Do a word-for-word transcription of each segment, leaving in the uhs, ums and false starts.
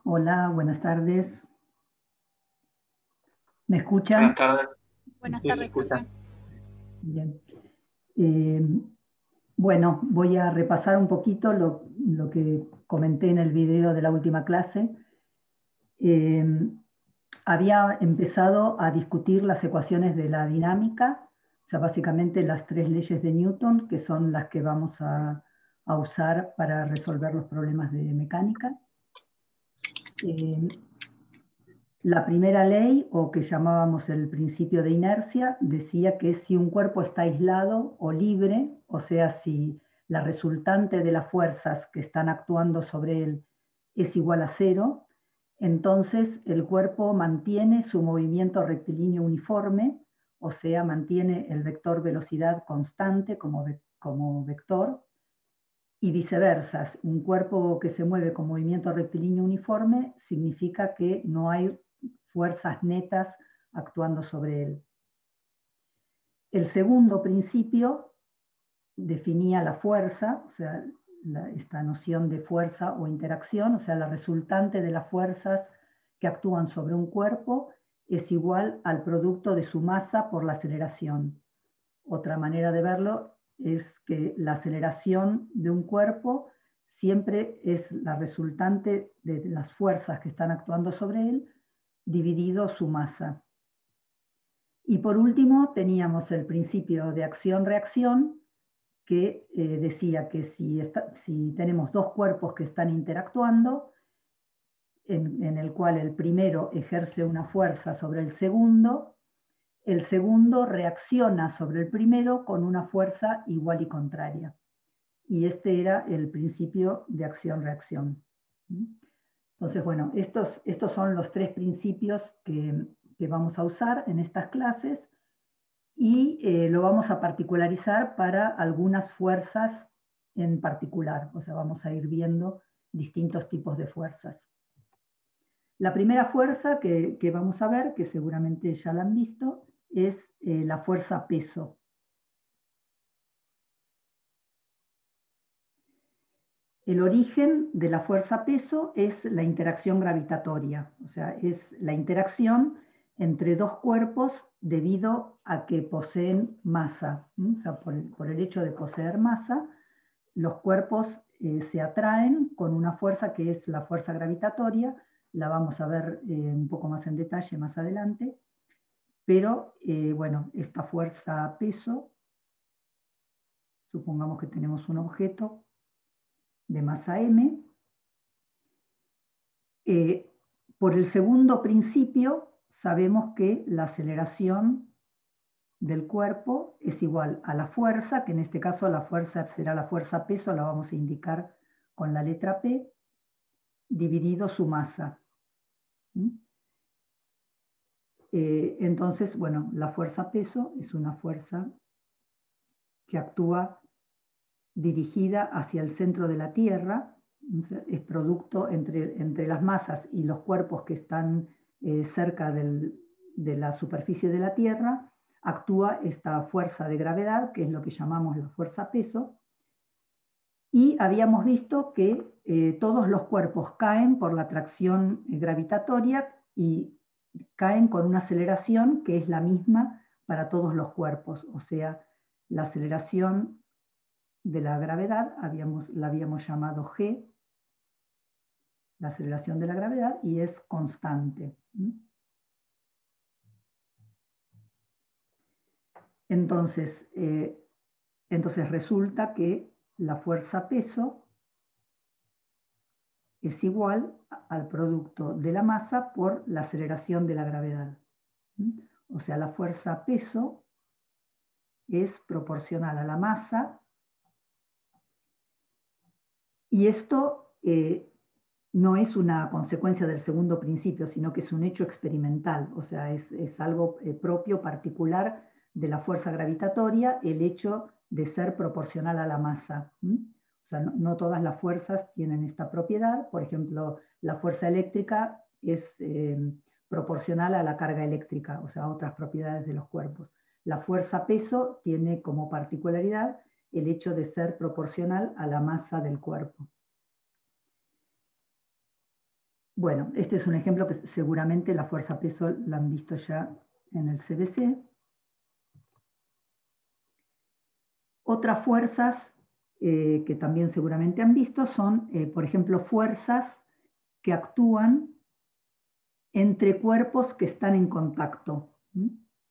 Hola, buenas tardes. ¿Me Buenas escuchan? tardes. Buenas Sí, se tardes, escucha. Jorge. Bien. Eh, bueno, voy a repasar un poquito lo, lo que comenté en el video de la última clase. Eh, había empezado a discutir las ecuaciones de la dinámica, o sea, básicamente las tres leyes de Newton, que son las que vamos a, a usar para resolver los problemas de mecánica. Eh, La primera ley, o que llamábamos el principio de inercia, decía que si un cuerpo está aislado o libre, o sea, si la resultante de las fuerzas que están actuando sobre él es igual a cero, entonces el cuerpo mantiene su movimiento rectilíneo uniforme, o sea, mantiene el vector velocidad constante como, ve como vector, y viceversa. Un cuerpo que se mueve con movimiento rectilíneo uniforme significa que no hay fuerzas netas actuando sobre él. El segundo principio definía la fuerza, o sea, la, esta noción de fuerza o interacción, o sea, la resultante de las fuerzas que actúan sobre un cuerpo es igual al producto de su masa por la aceleración. Otra manera de verlo es que la aceleración de un cuerpo siempre es la resultante de las fuerzas que están actuando sobre él, dividido su masa. Y por último teníamos el principio de acción-reacción, que eh, decía que si, está, si tenemos dos cuerpos que están interactuando, en, en el cual el primero ejerce una fuerza sobre el segundo, el segundo reacciona sobre el primero con una fuerza igual y contraria. Y este era el principio de acción-reacción. Entonces, bueno, estos, estos son los tres principios que, que vamos a usar en estas clases y eh, lo vamos a particularizar para algunas fuerzas en particular. O sea, vamos a ir viendo distintos tipos de fuerzas. La primera fuerza que, que vamos a ver, que seguramente ya la han visto, es eh, la fuerza peso. El origen de la fuerza peso es la interacción gravitatoria, o sea, es la interacción entre dos cuerpos debido a que poseen masa. O sea, por el, por el hecho de poseer masa, los cuerpos eh, se atraen con una fuerza que es la fuerza gravitatoria, la vamos a ver eh, un poco más en detalle más adelante, pero eh, bueno, esta fuerza peso, supongamos que tenemos un objeto de masa m, eh, por el segundo principio sabemos que la aceleración del cuerpo es igual a la fuerza, que en este caso la fuerza será la fuerza peso, la vamos a indicar con la letra P, dividido su masa. ¿Mm? Eh, entonces, bueno, la fuerza peso es una fuerza que actúa dirigida hacia el centro de la Tierra, es producto entre, entre las masas y los cuerpos que están eh, cerca del, de la superficie de la Tierra, actúa esta fuerza de gravedad, que es lo que llamamos la fuerza peso, y habíamos visto que eh, todos los cuerpos caen por la atracción gravitatoria y caen con una aceleración que es la misma para todos los cuerpos, o sea, la aceleración de la gravedad habíamos, la habíamos llamado G, la aceleración de la gravedad, y es constante. Entonces, eh, entonces resulta que la fuerza peso es igual al producto de la masa por la aceleración de la gravedad. O sea, la fuerza peso es proporcional a la masa, y esto eh, no es una consecuencia del segundo principio, sino que es un hecho experimental, o sea, es, es algo eh, propio, particular de la fuerza gravitatoria, el hecho de ser proporcional a la masa. ¿Mm? O sea, no, no todas las fuerzas tienen esta propiedad. Por ejemplo, la fuerza eléctrica es eh, proporcional a la carga eléctrica, o sea, a otras propiedades de los cuerpos. La fuerza peso tiene como particularidad el hecho de ser proporcional a la masa del cuerpo. Bueno, este es un ejemplo que seguramente la fuerza peso la han visto ya en el C B C. Otras fuerzas eh, que también seguramente han visto son, eh, por ejemplo, fuerzas que actúan entre cuerpos que están en contacto. ¿Mm?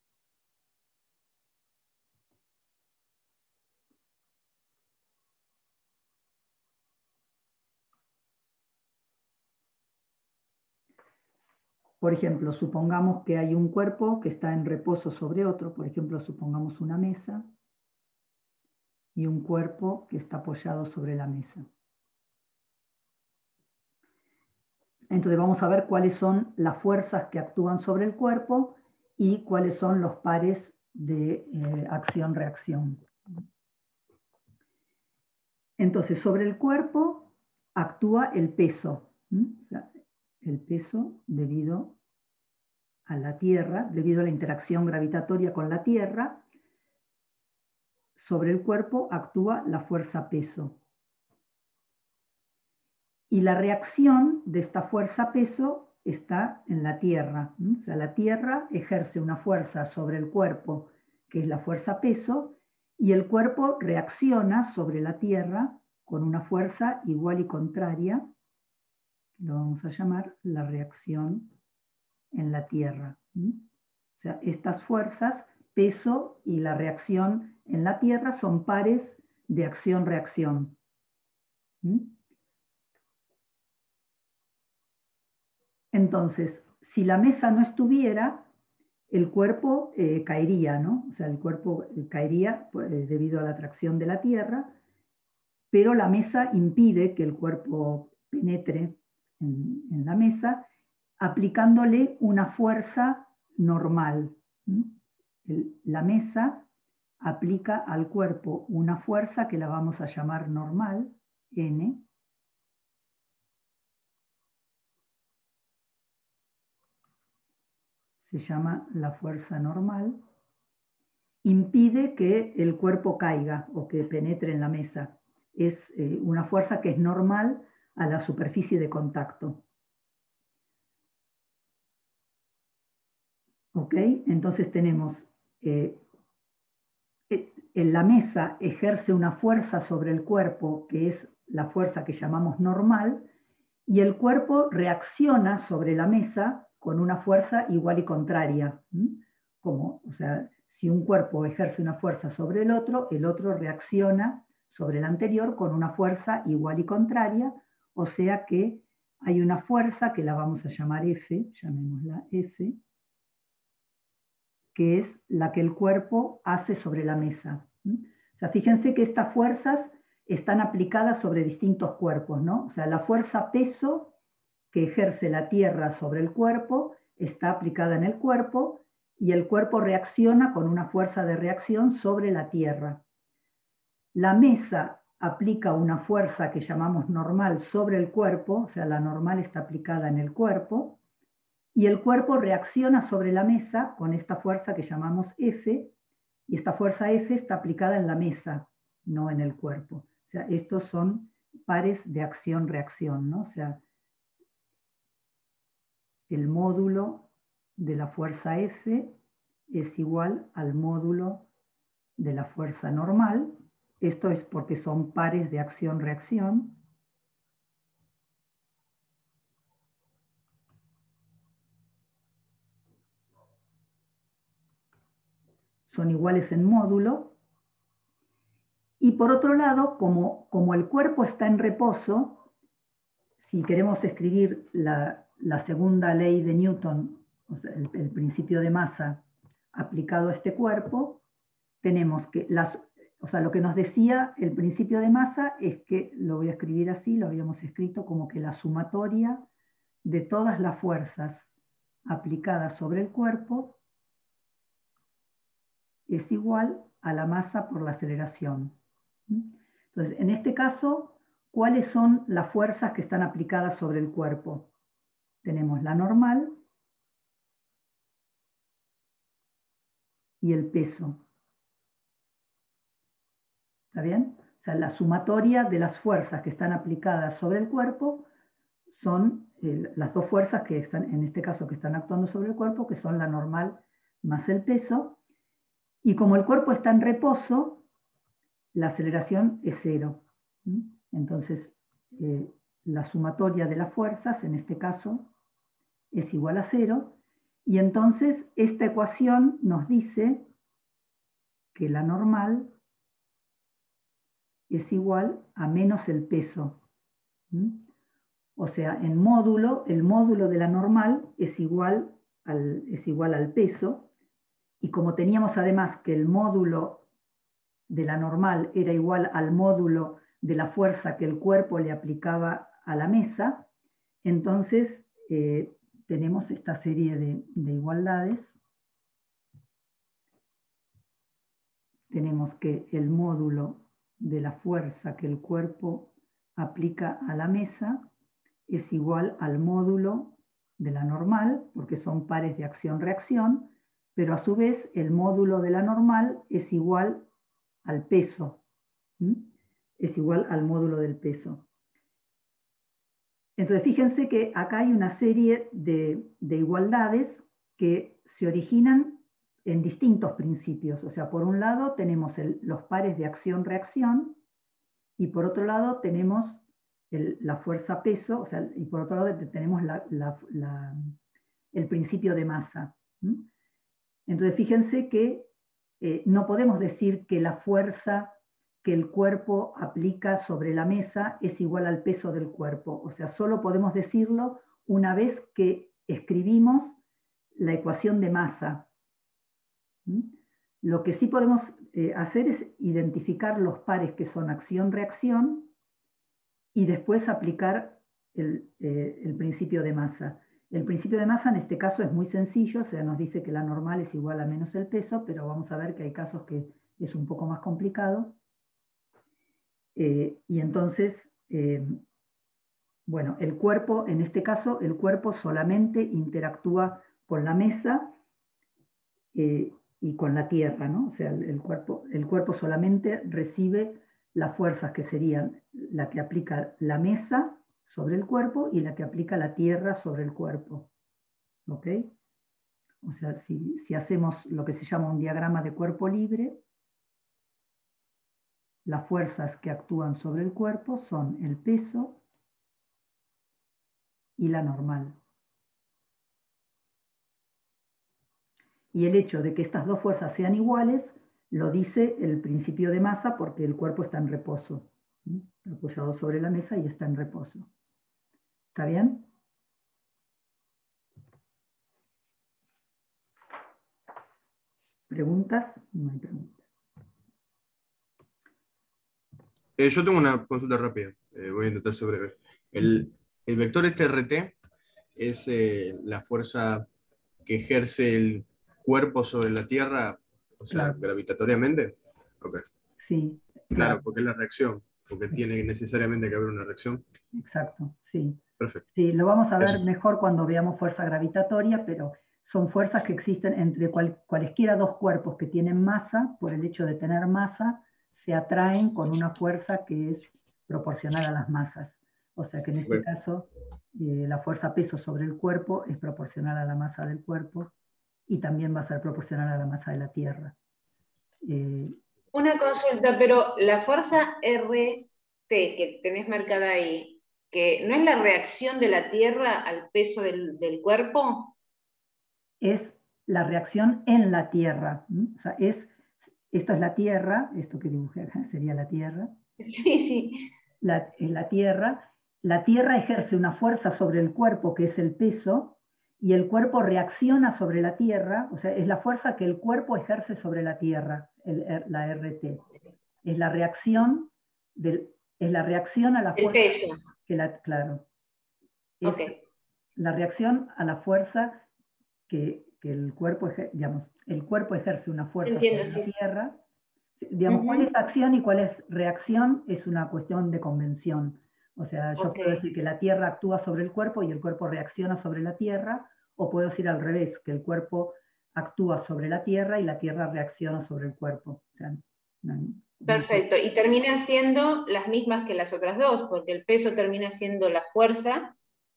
Por ejemplo, supongamos que hay un cuerpo que está en reposo sobre otro, por ejemplo, supongamos una mesa, y un cuerpo que está apoyado sobre la mesa. Entonces vamos a ver cuáles son las fuerzas que actúan sobre el cuerpo y cuáles son los pares de eh, acción-reacción. Entonces, sobre el cuerpo actúa el peso, ¿m? O sea, el peso debido a la Tierra, debido a la interacción gravitatoria con la Tierra. Sobre el cuerpo actúa la fuerza peso. Y la reacción de esta fuerza peso está en la Tierra. ¿m? O sea, la Tierra ejerce una fuerza sobre el cuerpo, que es la fuerza peso, y el cuerpo reacciona sobre la Tierra con una fuerza igual y contraria, lo vamos a llamar la reacción en la Tierra. ¿m? O sea, estas fuerzas, peso y la reacción en la Tierra, son pares de acción-reacción. Entonces, si la mesa no estuviera, el cuerpo eh, caería, ¿no? O sea, el cuerpo caería pues, debido a la atracción de la Tierra, pero la mesa impide que el cuerpo penetre en, en la mesa, aplicándole una fuerza normal. El, la mesa aplica al cuerpo una fuerza que la vamos a llamar normal, N, se llama la fuerza normal, impide que el cuerpo caiga o que penetre en la mesa. Es eh, una fuerza que es normal a la superficie de contacto. ¿Ok? Entonces tenemos, eh, en la mesa ejerce una fuerza sobre el cuerpo, que es la fuerza que llamamos normal, y el cuerpo reacciona sobre la mesa con una fuerza igual y contraria. ¿Mm? Como, o sea, si un cuerpo ejerce una fuerza sobre el otro, el otro reacciona sobre el anterior con una fuerza igual y contraria, o sea que hay una fuerza que la vamos a llamar F, llamémosla F, que es la que el cuerpo hace sobre la mesa. ¿Mm? O sea, fíjense que estas fuerzas están aplicadas sobre distintos cuerpos, ¿no? O sea, la fuerza peso que ejerce la Tierra sobre el cuerpo está aplicada en el cuerpo y el cuerpo reacciona con una fuerza de reacción sobre la Tierra. La mesa aplica una fuerza que llamamos normal sobre el cuerpo, o sea, la normal está aplicada en el cuerpo, y el cuerpo reacciona sobre la mesa con esta fuerza que llamamos F, y esta fuerza F está aplicada en la mesa, no en el cuerpo. O sea, estos son pares de acción-reacción, ¿no? O sea, el módulo de la fuerza F es igual al módulo de la fuerza normal. Esto es porque son pares de acción-reacción. Son iguales en módulo. Y por otro lado, como, como el cuerpo está en reposo, si queremos escribir la, la segunda ley de Newton, o sea, el, el principio de masa aplicado a este cuerpo, tenemos que las, o sea, lo que nos decía el principio de masa es que, lo voy a escribir así, lo habíamos escrito como que la sumatoria de todas las fuerzas aplicadas sobre el cuerpo es igual a la masa por la aceleración. Entonces, en este caso, ¿cuáles son las fuerzas que están aplicadas sobre el cuerpo? Tenemos la normal y el peso. ¿Está bien? O sea, la sumatoria de las fuerzas que están aplicadas sobre el cuerpo son eh, las dos fuerzas que están, en este caso, que están actuando sobre el cuerpo, que son la normal más el peso. Y como el cuerpo está en reposo, la aceleración es cero. ¿Mm? Entonces, eh, la sumatoria de las fuerzas, en este caso, es igual a cero. Y entonces, esta ecuación nos dice que la normal es igual a menos el peso. ¿Mm? O sea, en módulo, el módulo de la normal es igual al, es igual al peso, y como teníamos además que el módulo de la normal era igual al módulo de la fuerza que el cuerpo le aplicaba a la mesa, entonces eh, tenemos esta serie de, de igualdades. Tenemos que el módulo de la fuerza que el cuerpo aplica a la mesa es igual al módulo de la normal, porque son pares de acción-reacción, pero a su vez el módulo de la normal es igual al peso. ¿Mm? Es igual al módulo del peso. Entonces fíjense que acá hay una serie de, de igualdades que se originan en distintos principios. O sea, por un lado tenemos el, los pares de acción-reacción, y por otro lado tenemos el, la fuerza-peso, o sea, y por otro lado tenemos la, la, la, el principio de masa. ¿Mm? Entonces fíjense que eh, no podemos decir que la fuerza que el cuerpo aplica sobre la mesa es igual al peso del cuerpo. O sea, solo podemos decirlo una vez que escribimos la ecuación de masa. ¿Mm? Lo que sí podemos eh, hacer es identificar los pares que son acción-reacción y después aplicar el, eh, el principio de masa. El principio de masa en este caso es muy sencillo, o sea, nos dice que la normal es igual a menos el peso, pero vamos a ver que hay casos que es un poco más complicado. Eh, y entonces, eh, bueno, el cuerpo, en este caso, el cuerpo solamente interactúa con la mesa eh, y con la tierra, ¿no? O sea, el, el, cuerpo, el cuerpo solamente recibe las fuerzas que serían la que aplica la mesa sobre el cuerpo y la que aplica la tierra sobre el cuerpo. ¿Ok? O sea, si, si hacemos lo que se llama un diagrama de cuerpo libre, las fuerzas que actúan sobre el cuerpo son el peso y la normal. Y el hecho de que estas dos fuerzas sean iguales lo dice el principio de masa, porque el cuerpo está en reposo, ¿sí? Está apoyado sobre la mesa y está en reposo. ¿Está bien? ¿Preguntas? No hay preguntas. Eh, yo tengo una consulta rápida, eh, voy a intentar ser breve. El, el vector este R T es eh, la fuerza que ejerce el cuerpo sobre la Tierra, o sea, Claro, gravitatoriamente. Okay. sí, Claro, claro, porque es la reacción, porque sí, tiene necesariamente que haber una reacción. exacto, sí. Perfecto. Sí, lo vamos a ver Eso. mejor cuando veamos fuerza gravitatoria, pero son fuerzas que existen entre cual, cualesquiera dos cuerpos que tienen masa, por el hecho de tener masa, se atraen con una fuerza que es proporcional a las masas. O sea que en este Okay. caso, eh, la fuerza peso sobre el cuerpo es proporcional a la masa del cuerpo y también va a ser proporcional a la masa de la Tierra. Eh, Una consulta, pero la fuerza R T que tenés marcada ahí, que ¿no es la reacción de la Tierra al peso del, del cuerpo? es la reacción en la Tierra. ¿Mm? O sea, es, esto es la Tierra, esto que dibujé acá sería la Tierra. Sí, sí. La, en la Tierra, la Tierra ejerce una fuerza sobre el cuerpo que es el peso, y el cuerpo reacciona sobre la Tierra, o sea, es la fuerza que el cuerpo ejerce sobre la Tierra, el, la R T. Es la reacción, del, es la reacción a la El fuerza peso. que la, claro, es Ok. la reacción a la fuerza que, que el cuerpo, digamos, el cuerpo ejerce una fuerza Entiendo, sobre la sí. Tierra. Digamos, cuál Uh-huh. es acción y cuál es reacción es una cuestión de convención. O sea, yo Ok. puedo decir que la Tierra actúa sobre el cuerpo y el cuerpo reacciona sobre la Tierra, o puedo decir al revés, que el cuerpo actúa sobre la Tierra y la Tierra reacciona sobre el cuerpo. O sea, no, no, Perfecto. Y terminan siendo las mismas que las otras dos, porque el peso termina siendo la fuerza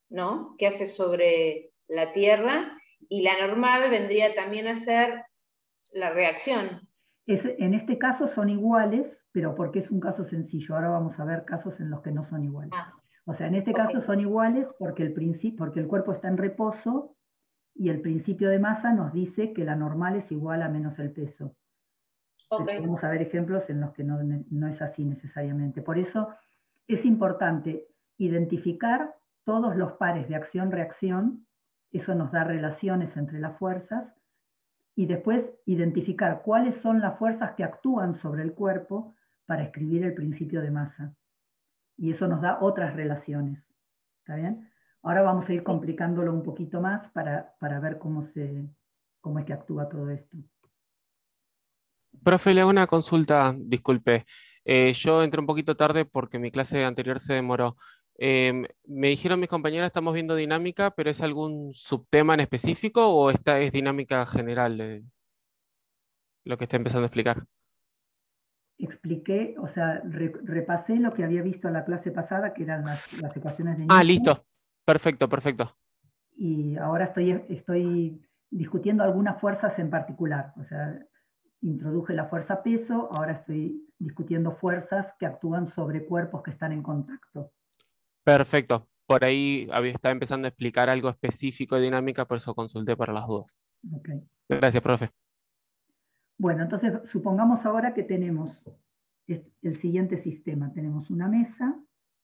¿no? Que hace sobre la Tierra, y la normal vendría también a ser la reacción. Es, en este caso son iguales, pero porque es un caso sencillo. Ahora vamos a ver casos en los que no son iguales. Ah, o sea, en este okay. caso son iguales porque el, porque el cuerpo está en reposo y el principio de masa nos dice que la normal es igual a menos el peso. Okay. Pero vamos a ver ejemplos en los que no, no es así necesariamente. Por eso es importante identificar todos los pares de acción-reacción, eso nos da relaciones entre las fuerzas, y después identificar cuáles son las fuerzas que actúan sobre el cuerpo para escribir el principio de masa. Y eso nos da otras relaciones. ¿Está bien? Ahora vamos a ir complicándolo un poquito más para, para ver cómo, se, cómo es que actúa todo esto. Profe, le hago una consulta, disculpe. Eh, yo entré un poquito tarde porque mi clase anterior se demoró. Em, me dijeron mis compañeros, estamos viendo dinámica, pero ¿es algún subtema en específico o esta es dinámica general de lo que está empezando a explicar? Expliqué, o sea, re, repasé lo que había visto en la clase pasada, que eran las, las ecuaciones de Newton. Ah, listo. Perfecto, perfecto. Y ahora estoy, estoy discutiendo algunas fuerzas en particular. O sea, introduje la fuerza peso, ahora estoy discutiendo fuerzas que actúan sobre cuerpos que están en contacto. Perfecto. Por ahí había, estaba empezando a explicar algo específico de dinámica, por eso consulté para las dudas. Okay. Gracias, profe. Bueno, entonces supongamos ahora que tenemos el siguiente sistema. Tenemos una mesa,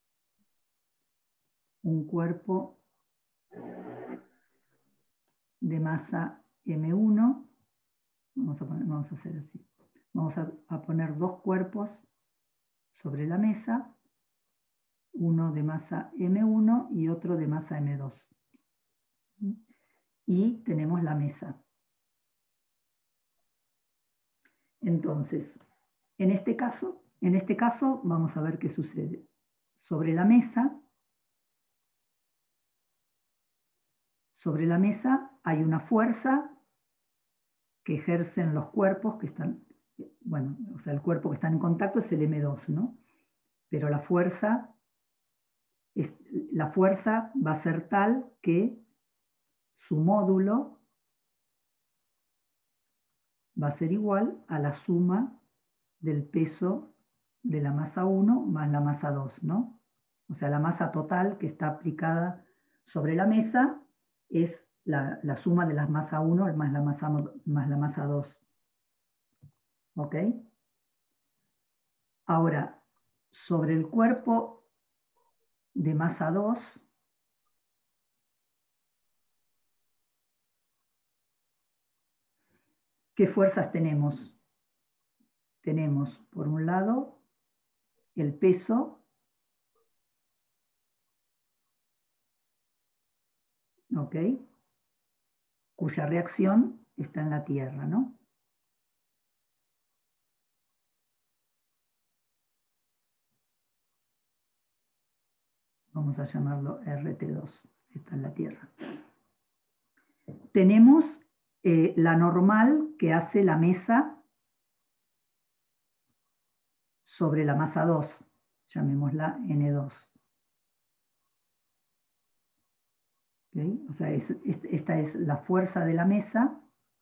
un cuerpo de masa eme uno. Vamos a, poner, vamos a hacer así. Vamos a, a poner dos cuerpos sobre la mesa, uno de masa eme uno y otro de masa eme dos. Y tenemos la mesa. Entonces, en este caso, en este caso vamos a ver qué sucede. Sobre la mesa, sobre la mesa hay una fuerza que ejercen los cuerpos que están, bueno, o sea, el cuerpo que está en contacto es el eme dos, ¿no? Pero la fuerza, es, la fuerza va a ser tal que su módulo va a ser igual a la suma del peso de la masa uno más la masa dos, ¿no? O sea, la masa total que está aplicada sobre la mesa es la, la suma de la masa uno más la masa, más la masa dos. ¿Ok? Ahora, sobre el cuerpo de masa dos, ¿qué fuerzas tenemos? Tenemos, por un lado, el peso, ¿ok? Cuya reacción está en la Tierra, ¿no? Vamos a llamarlo erre te dos, está en la Tierra. Tenemos eh, la normal que hace la mesa sobre la masa dos, llamémosla ene dos. ¿Okay? O sea, es, es, esta es la fuerza de la mesa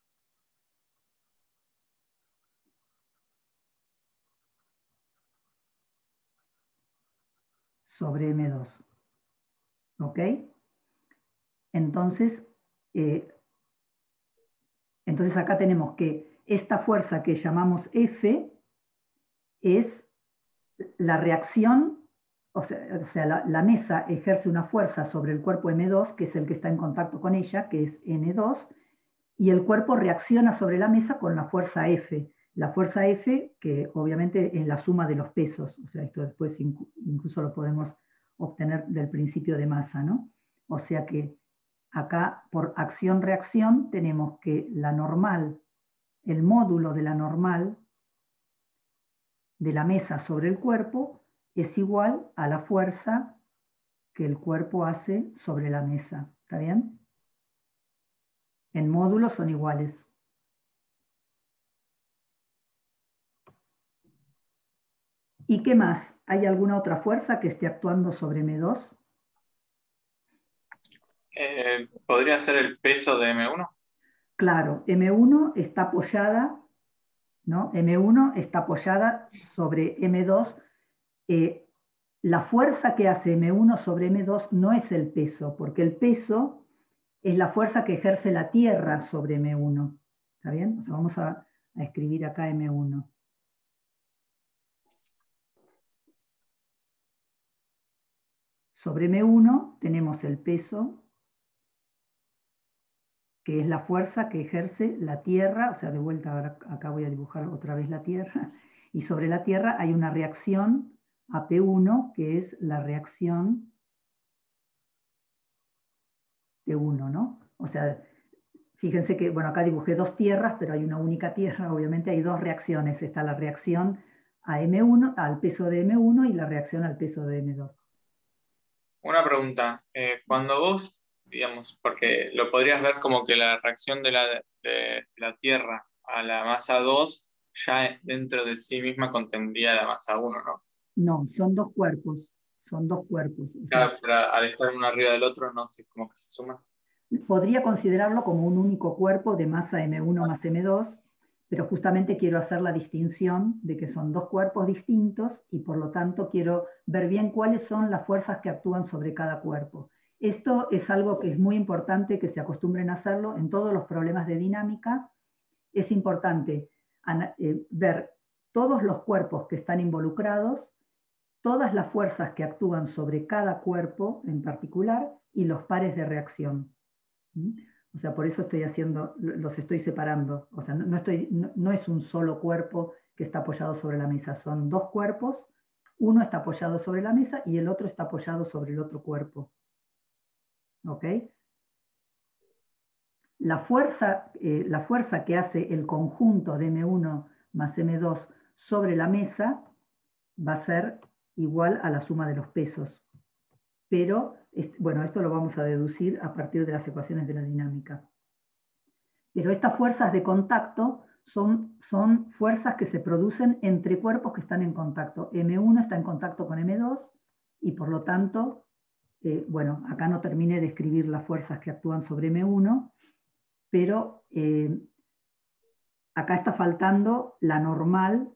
sobre eme dos. ¿Ok? Entonces, eh, entonces acá tenemos que esta fuerza que llamamos F es la reacción, o sea, o sea la, la mesa ejerce una fuerza sobre el cuerpo eme dos, que es el que está en contacto con ella, que es ene dos, y el cuerpo reacciona sobre la mesa con la fuerza F. La fuerza F, que obviamente es la suma de los pesos, o sea, esto después incluso lo podemos obtener del principio de masa, ¿no? O sea que acá, por acción-reacción, tenemos que la normal, el módulo de la normal de la mesa sobre el cuerpo es igual a la fuerza que el cuerpo hace sobre la mesa. ¿Está bien? En módulos son iguales. ¿Y qué más? ¿Hay alguna otra fuerza que esté actuando sobre eme dos? Eh, ¿podría ser el peso de eme uno? Claro, eme uno está apoyada, ¿no? eme uno está apoyada sobre eme dos. Eh, la fuerza que hace eme uno sobre eme dos no es el peso, porque el peso es la fuerza que ejerce la Tierra sobre eme uno. ¿Está bien? O sea, vamos a, a escribir acá eme uno. Sobre eme uno tenemos el peso, que es la fuerza que ejerce la Tierra, o sea, de vuelta ahora acá voy a dibujar otra vez la Tierra, y sobre la Tierra hay una reacción a pe uno, que es la reacción te uno, ¿no? O sea, fíjense que, bueno, acá dibujé dos tierras, pero hay una única tierra, obviamente hay dos reacciones. Está la reacción a eme uno, al peso de eme uno y la reacción al peso de eme dos. Una pregunta. Eh, cuando vos, digamos, porque lo podrías ver como que la reacción de la, de la Tierra a la masa dos ya dentro de sí misma contendría la masa uno, ¿no? No, son dos cuerpos, son dos cuerpos. O sea, Claro, pero al estar uno arriba del otro, no sé, como que se suma. podría considerarlo como un único cuerpo de masa eme uno más eme dos, pero justamente quiero hacer la distinción de que son dos cuerpos distintos y por lo tanto quiero ver bien cuáles son las fuerzas que actúan sobre cada cuerpo. Esto es algo que es muy importante que se acostumbren a hacerlo en todos los problemas de dinámica. Es importante eh, ver todos los cuerpos que están involucrados, todas las fuerzas que actúan sobre cada cuerpo en particular y los pares de reacción. O sea, por eso estoy haciendo, los estoy separando. O sea, no, estoy, no, no es un solo cuerpo que está apoyado sobre la mesa, son dos cuerpos, uno está apoyado sobre la mesa y el otro está apoyado sobre el otro cuerpo. ¿Ok? La fuerza, eh, la fuerza que hace el conjunto de eme uno más eme dos sobre la mesa va a ser igual a la suma de los pesos. Pero, bueno, esto lo vamos a deducir a partir de las ecuaciones de la dinámica. Pero estas fuerzas de contacto son, son fuerzas que se producen entre cuerpos que están en contacto. eme uno está en contacto con eme dos y por lo tanto, eh, bueno, acá no terminé de escribir las fuerzas que actúan sobre eme uno, pero eh, acá está faltando la normal,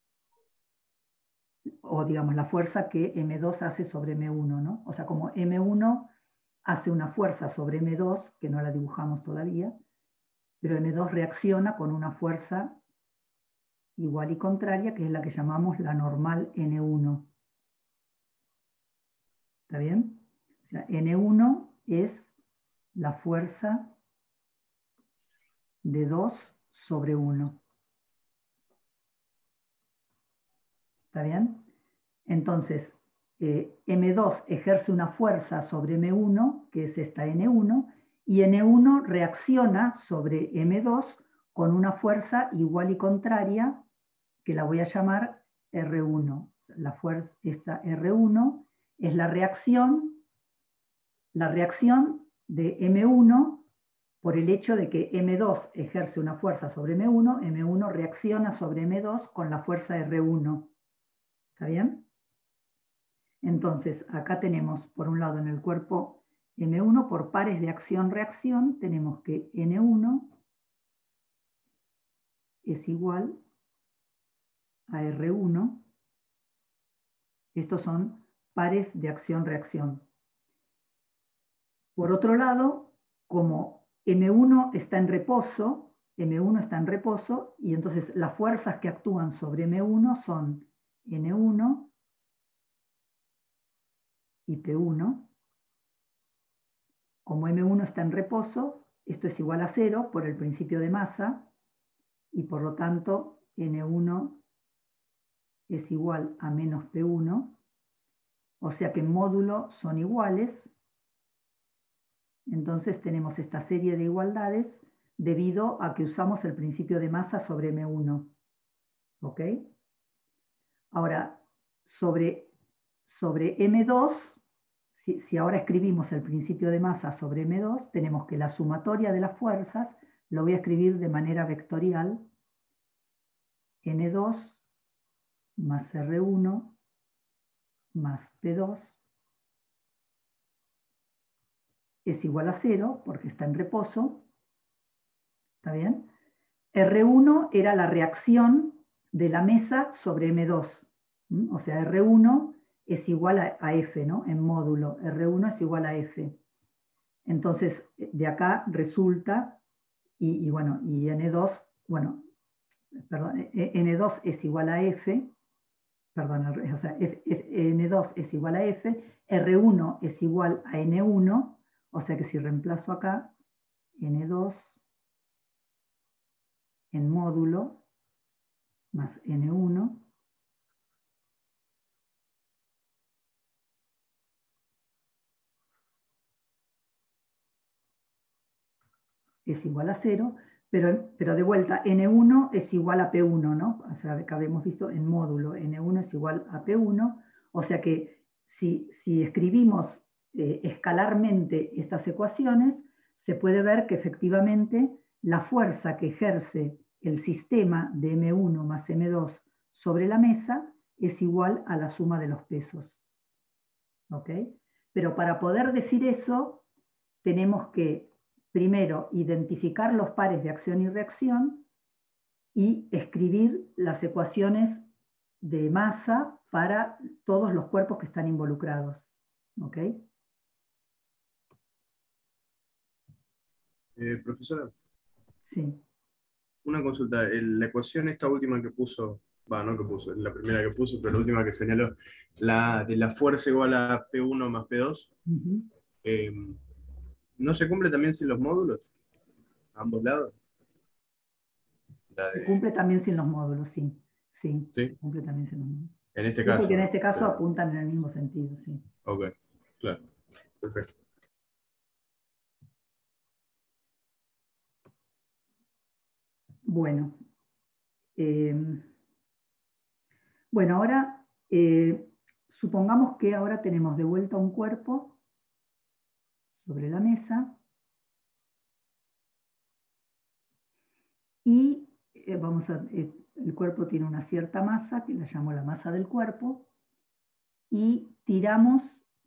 o digamos la fuerza que eme dos hace sobre eme uno, ¿no? O sea, como eme uno hace una fuerza sobre eme dos, que no la dibujamos todavía, pero eme dos reacciona con una fuerza igual y contraria, que es la que llamamos la normal ene uno. ¿Está bien? O sea, ene uno es la fuerza de dos sobre uno. ¿Está bien? Entonces, eh, eme dos ejerce una fuerza sobre eme uno, que es esta ene uno, y ene uno reacciona sobre eme dos con una fuerza igual y contraria, que la voy a llamar erre uno. La fuerza, esta erre uno es la reacción, la reacción de eme uno por el hecho de que eme dos ejerce una fuerza sobre eme uno, eme uno reacciona sobre eme dos con la fuerza erre uno. ¿Está bien? Entonces, acá tenemos, por un lado, en el cuerpo eme uno, por pares de acción-reacción, tenemos que ene uno es igual a erre uno. Estos son pares de acción-reacción. Por otro lado, como eme uno está en reposo, eme uno está en reposo, y entonces las fuerzas que actúan sobre eme uno son ene uno y pe uno. Como eme uno está en reposo, esto es igual a cero por el principio de masa, y por lo tanto ene uno es igual a menos pe uno, o sea que en módulo son iguales. Entonces tenemos esta serie de igualdades debido a que usamos el principio de masa sobre eme uno. ¿Ok? Ahora, sobre, sobre eme dos, si, si ahora escribimos el principio de masa sobre eme dos, tenemos que la sumatoria de las fuerzas, lo voy a escribir de manera vectorial, ene dos más erre uno más pe dos es igual a cero, porque está en reposo. ¿Está bien? R uno era la reacción de la mesa sobre M dos. ¿Mm? O sea, R uno es igual a, a F, ¿no? En módulo. R uno es igual a F. Entonces, de acá resulta, y, y bueno, y N dos, bueno, perdón, N dos es igual a F, perdón, o sea, F, F, N dos es igual a F, R uno es igual a N uno, o sea que si reemplazo acá, N dos en módulo más N uno es igual a cero, pero, pero de vuelta, N uno es igual a P uno, ¿no? O sea, que habíamos visto en módulo, N uno es igual a P uno, o sea que si, si escribimos eh, escalarmente estas ecuaciones, se puede ver que efectivamente la fuerza que ejerce el sistema de M uno más M dos sobre la mesa es igual a la suma de los pesos. ¿Ok? Pero para poder decir eso, tenemos que primero identificar los pares de acción y reacción y escribir las ecuaciones de masa para todos los cuerpos que están involucrados. ¿Ok? Eh, profesora, Sí. una consulta. El- la ecuación esta última que puso, va, no que puso, es la primera que puso, pero la última que señaló, la de la fuerza igual a P uno más P dos, Uh-huh. eh, ¿no se cumple también sin los módulos? ¿A ambos lados? La Se de, cumple también sin los módulos, sí. Sí, ¿sí? se cumple también sin los módulos. En este Sí, caso, porque en ¿no? este caso Pero- apuntan en el mismo sentido, sí. ok, claro, perfecto. Bueno. Eh, bueno, ahora eh, supongamos que ahora tenemos de vuelta un cuerpo sobre la mesa y eh, vamos a, eh, el cuerpo tiene una cierta masa, que la llamo la masa del cuerpo, y tiramos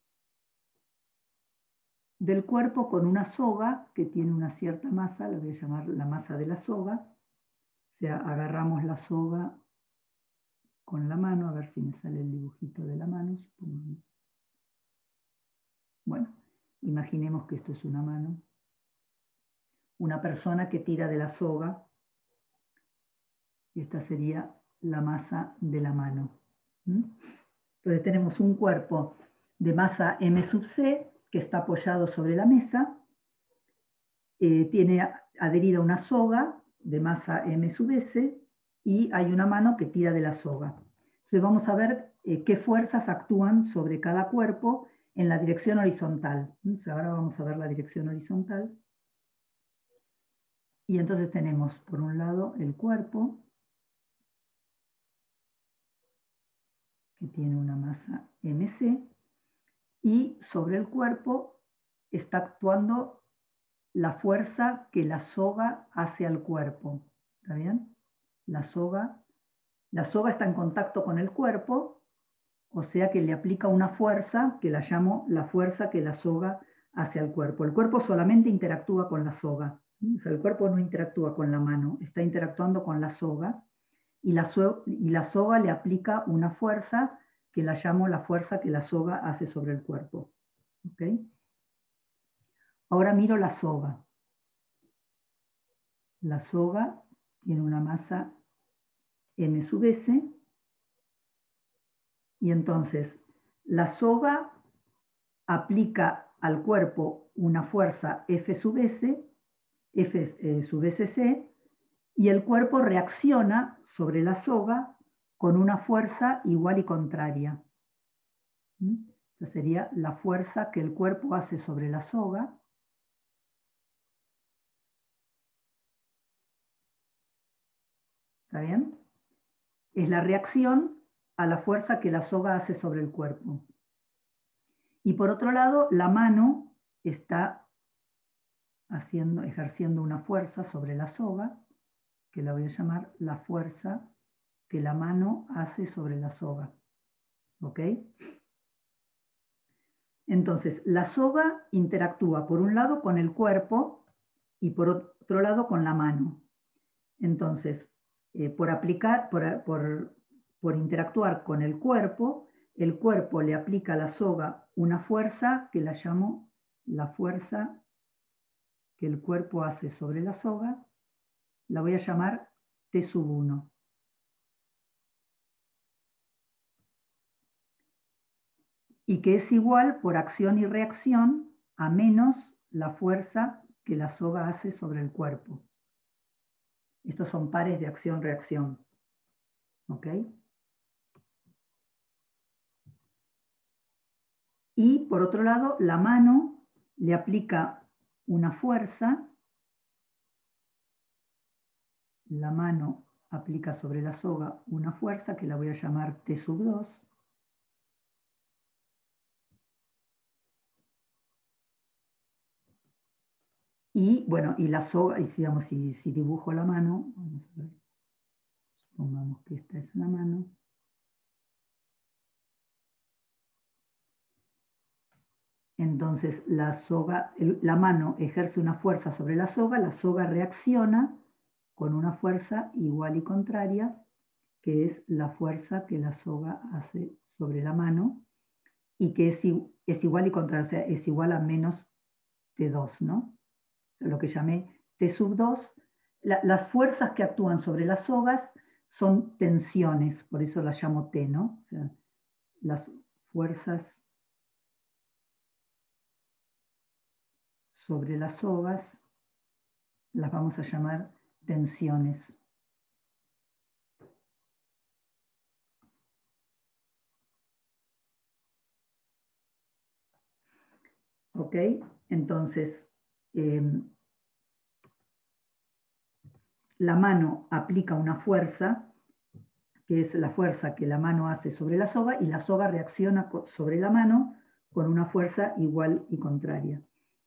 del cuerpo con una soga que tiene una cierta masa, la voy a llamar la masa de la soga. O sea, agarramos la soga con la mano, a ver si me sale el dibujito de la mano, supongamos. Bueno, imaginemos que esto es una mano. Una persona que tira de la soga, y esta sería la masa de la mano. ¿Mm? Entonces tenemos un cuerpo de masa M sub C que está apoyado sobre la mesa, eh, tiene adherida una soga de masa M sub S y hay una mano que tira de la soga. Entonces vamos a ver eh, qué fuerzas actúan sobre cada cuerpo en la dirección horizontal. Entonces ahora vamos a ver la dirección horizontal. Y entonces tenemos por un lado el cuerpo, que tiene una masa M C, y sobre el cuerpo está actuando la fuerza que la soga hace al cuerpo. ¿Está bien? La soga, la soga está en contacto con el cuerpo, o sea que le aplica una fuerza que la llamo la fuerza que la soga hace al cuerpo. El cuerpo solamente interactúa con la soga. O sea, el cuerpo no interactúa con la mano, está interactuando con la soga, y la, so y la soga le aplica una fuerza que la llamo la fuerza que la soga hace sobre el cuerpo. ¿Okay? Ahora miro la soga. La soga tiene una masa M sub S, y entonces la soga aplica al cuerpo una fuerza F sub S, F eh, sub S C, y el cuerpo reacciona sobre la soga con una fuerza igual y contraria. ¿Mm? Esa sería la fuerza que el cuerpo hace sobre la soga. ¿Está bien? Es la reacción a la fuerza que la soga hace sobre el cuerpo. Y por otro lado, la mano está haciendo, ejerciendo una fuerza sobre la soga, que la voy a llamar la fuerza que la mano hace sobre la soga. ¿Ok? Entonces, la soga interactúa por un lado con el cuerpo y por otro lado con la mano. Entonces, eh, por aplicar, por, por, por interactuar con el cuerpo, el cuerpo le aplica a la soga una fuerza que la llamo la fuerza que el cuerpo hace sobre la soga, la voy a llamar T sub uno. Y que es igual por acción y reacción a menos la fuerza que la soga hace sobre el cuerpo. Estos son pares de acción-reacción. ¿Ok? Y por otro lado, la mano le aplica una fuerza. La mano aplica sobre la soga una fuerza que la voy a llamar T sub dos. Y bueno, y la soga, y digamos, si, si dibujo la mano, vamos a ver, supongamos que esta es la mano. Entonces la soga, el, la mano ejerce una fuerza sobre la soga, la soga reacciona con una fuerza igual y contraria, que es la fuerza que la soga hace sobre la mano, y que es, es igual y contraria, o sea, es igual a menos T dos, ¿no? Lo que llamé T sub dos, la, las fuerzas que actúan sobre las sogas son tensiones, por eso las llamo T, ¿no? O sea, las fuerzas sobre las sogas las vamos a llamar tensiones. ¿Ok? Entonces, eh, la mano aplica una fuerza, que es la fuerza que la mano hace sobre la soga, y la soga reacciona sobre la mano con una fuerza igual y contraria.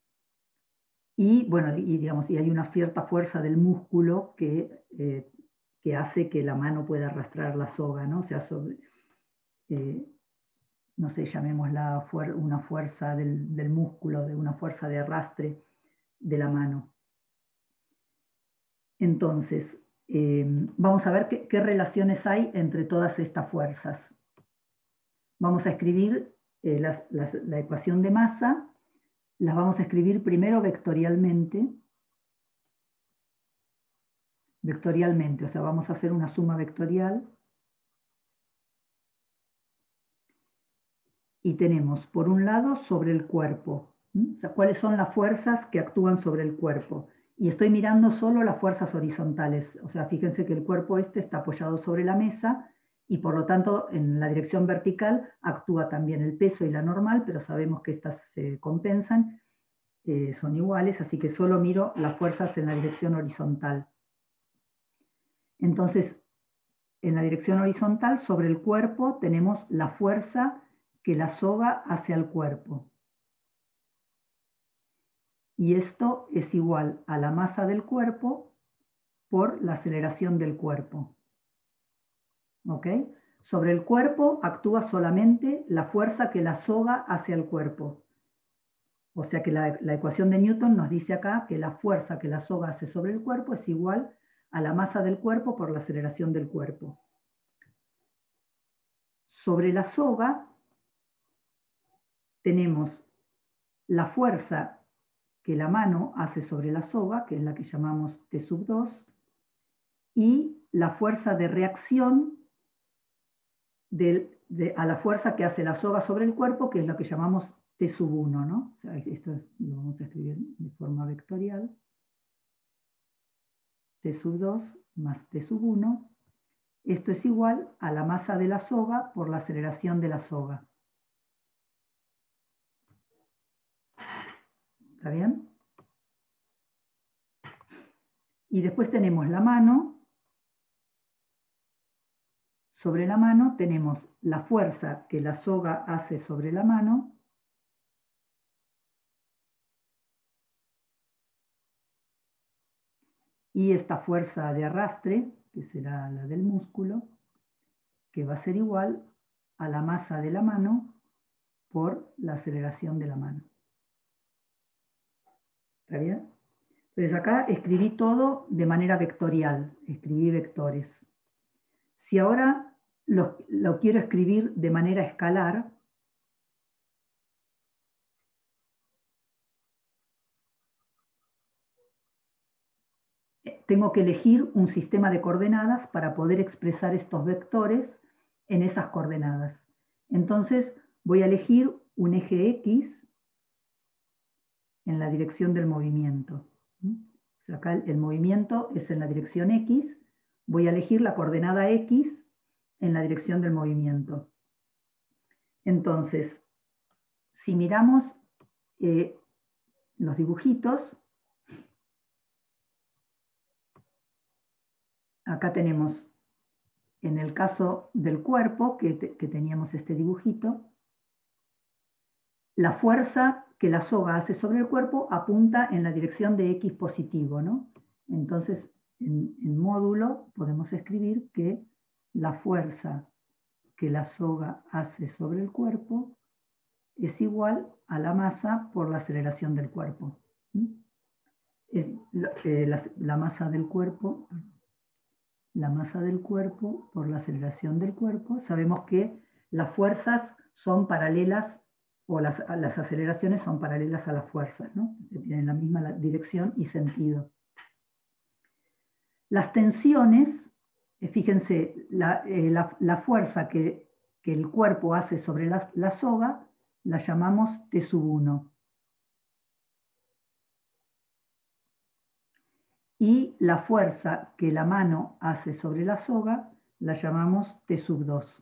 Y bueno, y digamos, y hay una cierta fuerza del músculo que, eh, que hace que la mano pueda arrastrar la soga, ¿no? O sea, sobre, eh, no sé, llamémosla fuer una fuerza del, del músculo, de una fuerza de arrastre de la mano. Entonces, eh, vamos a ver qué, qué relaciones hay entre todas estas fuerzas. Vamos a escribir eh, las, las, la ecuación de masa, las vamos a escribir primero vectorialmente, vectorialmente, o sea, vamos a hacer una suma vectorial. Y tenemos, por un lado, sobre el cuerpo. ¿Mm? O sea, cuáles son las fuerzas que actúan sobre el cuerpo. Y estoy mirando solo las fuerzas horizontales. O sea, fíjense que el cuerpo este está apoyado sobre la mesa y por lo tanto en la dirección vertical actúa también el peso y la normal, pero sabemos que estas se compensan, eh, son iguales, así que solo miro las fuerzas en la dirección horizontal. Entonces, en la dirección horizontal, sobre el cuerpo, tenemos la fuerza que la soga hace al cuerpo. Y esto es igual a la masa del cuerpo por la aceleración del cuerpo. ¿Ok? Sobre el cuerpo actúa solamente la fuerza que la soga hace al cuerpo. O sea que la, la ecuación de Newton nos dice acá que la fuerza que la soga hace sobre el cuerpo es igual a la masa del cuerpo por la aceleración del cuerpo. Sobre la soga tenemos la fuerza que la mano hace sobre la soga, que es la que llamamos T sub dos, y la fuerza de reacción de, de, a la fuerza que hace la soga sobre el cuerpo, que es lo que llamamos T sub uno, ¿no? O sea, esto es, lo vamos a escribir de forma vectorial. T sub dos más T sub uno. Esto es igual a la masa de la soga por la aceleración de la soga. ¿Está bien? Y después tenemos la mano. Sobre la mano tenemos la fuerza que la soga hace sobre la mano y esta fuerza de arrastre, que será la del músculo, que va a ser igual a la masa de la mano por la aceleración de la mano. ¿Está bien? Entonces acá escribí todo de manera vectorial, escribí vectores. Si ahora lo, lo quiero escribir de manera escalar, tengo que elegir un sistema de coordenadas para poder expresar estos vectores en esas coordenadas. Entonces voy a elegir un eje X en la dirección del movimiento. O sea, acá el movimiento es en la dirección X, voy a elegir la coordenada X en la dirección del movimiento. Entonces, si miramos eh, los dibujitos, acá tenemos, en el caso del cuerpo, que, te, que teníamos este dibujito, la fuerza que la soga hace sobre el cuerpo apunta en la dirección de X positivo, ¿no? Entonces, en, en módulo podemos escribir que la fuerza que la soga hace sobre el cuerpo es igual a la masa por la aceleración del cuerpo. Es, eh, la, la masa del cuerpo, la masa del cuerpo por la aceleración del cuerpo. Sabemos que las fuerzas son paralelas, o las, las aceleraciones son paralelas a las fuerzas, ¿no? Tienen la misma dirección y sentido. Las tensiones, fíjense, la, eh, la, la fuerza que, que el cuerpo hace sobre la, la soga, la llamamos T sub uno. Y la fuerza que la mano hace sobre la soga, la llamamos T sub dos.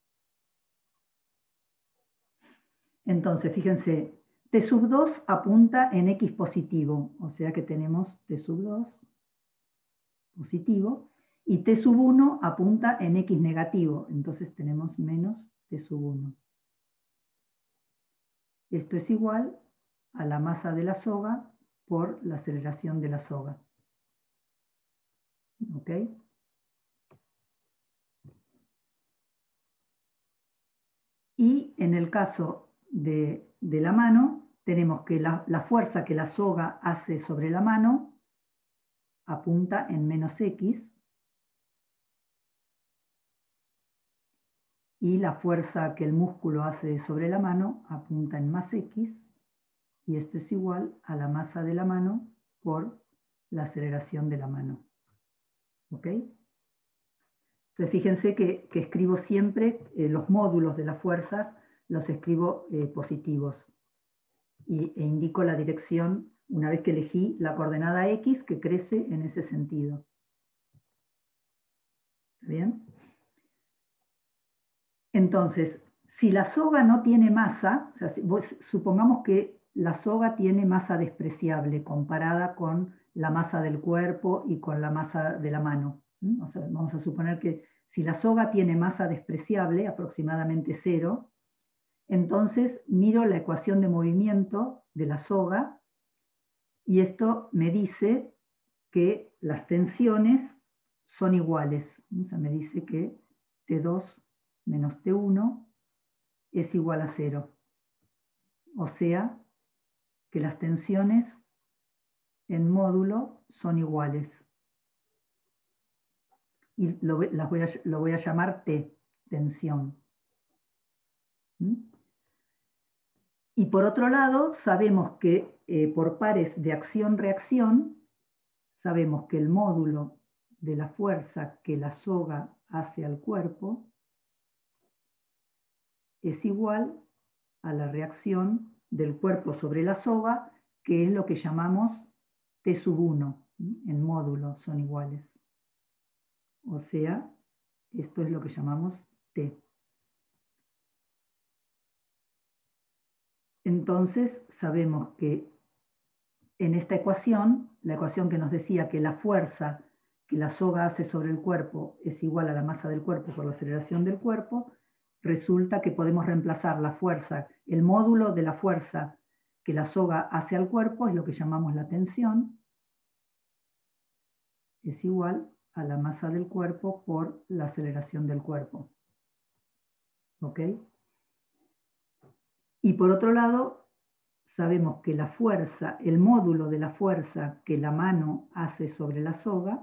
Entonces, fíjense, T sub dos apunta en X positivo, o sea que tenemos T sub dos positivo, y T sub uno apunta en X negativo, entonces tenemos menos T sub uno. Esto es igual a la masa de la soga por la aceleración de la soga. ¿Ok? Y en el caso de, de la mano, tenemos que la, la fuerza que la soga hace sobre la mano apunta en menos X, y la fuerza que el músculo hace sobre la mano apunta en más X, y esto es igual a la masa de la mano por la aceleración de la mano. ¿Ok? Entonces fíjense que, que escribo siempre eh, los módulos de las fuerzas, los escribo eh, positivos, y, e indico la dirección una vez que elegí la coordenada X que crece en ese sentido. ¿Bien? Entonces, si la soga no tiene masa, o sea, si vos, supongamos que la soga tiene masa despreciable comparada con la masa del cuerpo y con la masa de la mano. ¿Mm? O sea, vamos a suponer que si la soga tiene masa despreciable, aproximadamente cero, entonces miro la ecuación de movimiento de la soga y esto me dice que las tensiones son iguales. O sea, me dice que T dos menos T uno es igual a cero. O sea, que las tensiones en módulo son iguales. Y lo, las voy a, lo voy a llamar T, tensión. ¿Mm? Y por otro lado, sabemos que eh, por pares de acción-reacción, sabemos que el módulo de la fuerza que la soga hace al cuerpo es igual a la reacción del cuerpo sobre la soga, que es lo que llamamos T sub uno, en módulo son iguales. O sea, esto es lo que llamamos T. Entonces, sabemos que en esta ecuación, la ecuación que nos decía que la fuerza que la soga hace sobre el cuerpo es igual a la masa del cuerpo por la aceleración del cuerpo, resulta que podemos reemplazar la fuerza, el módulo de la fuerza que la soga hace al cuerpo, es lo que llamamos la tensión, es igual a la masa del cuerpo por la aceleración del cuerpo. ¿Ok? Y por otro lado, sabemos que la fuerza, el módulo de la fuerza que la mano hace sobre la soga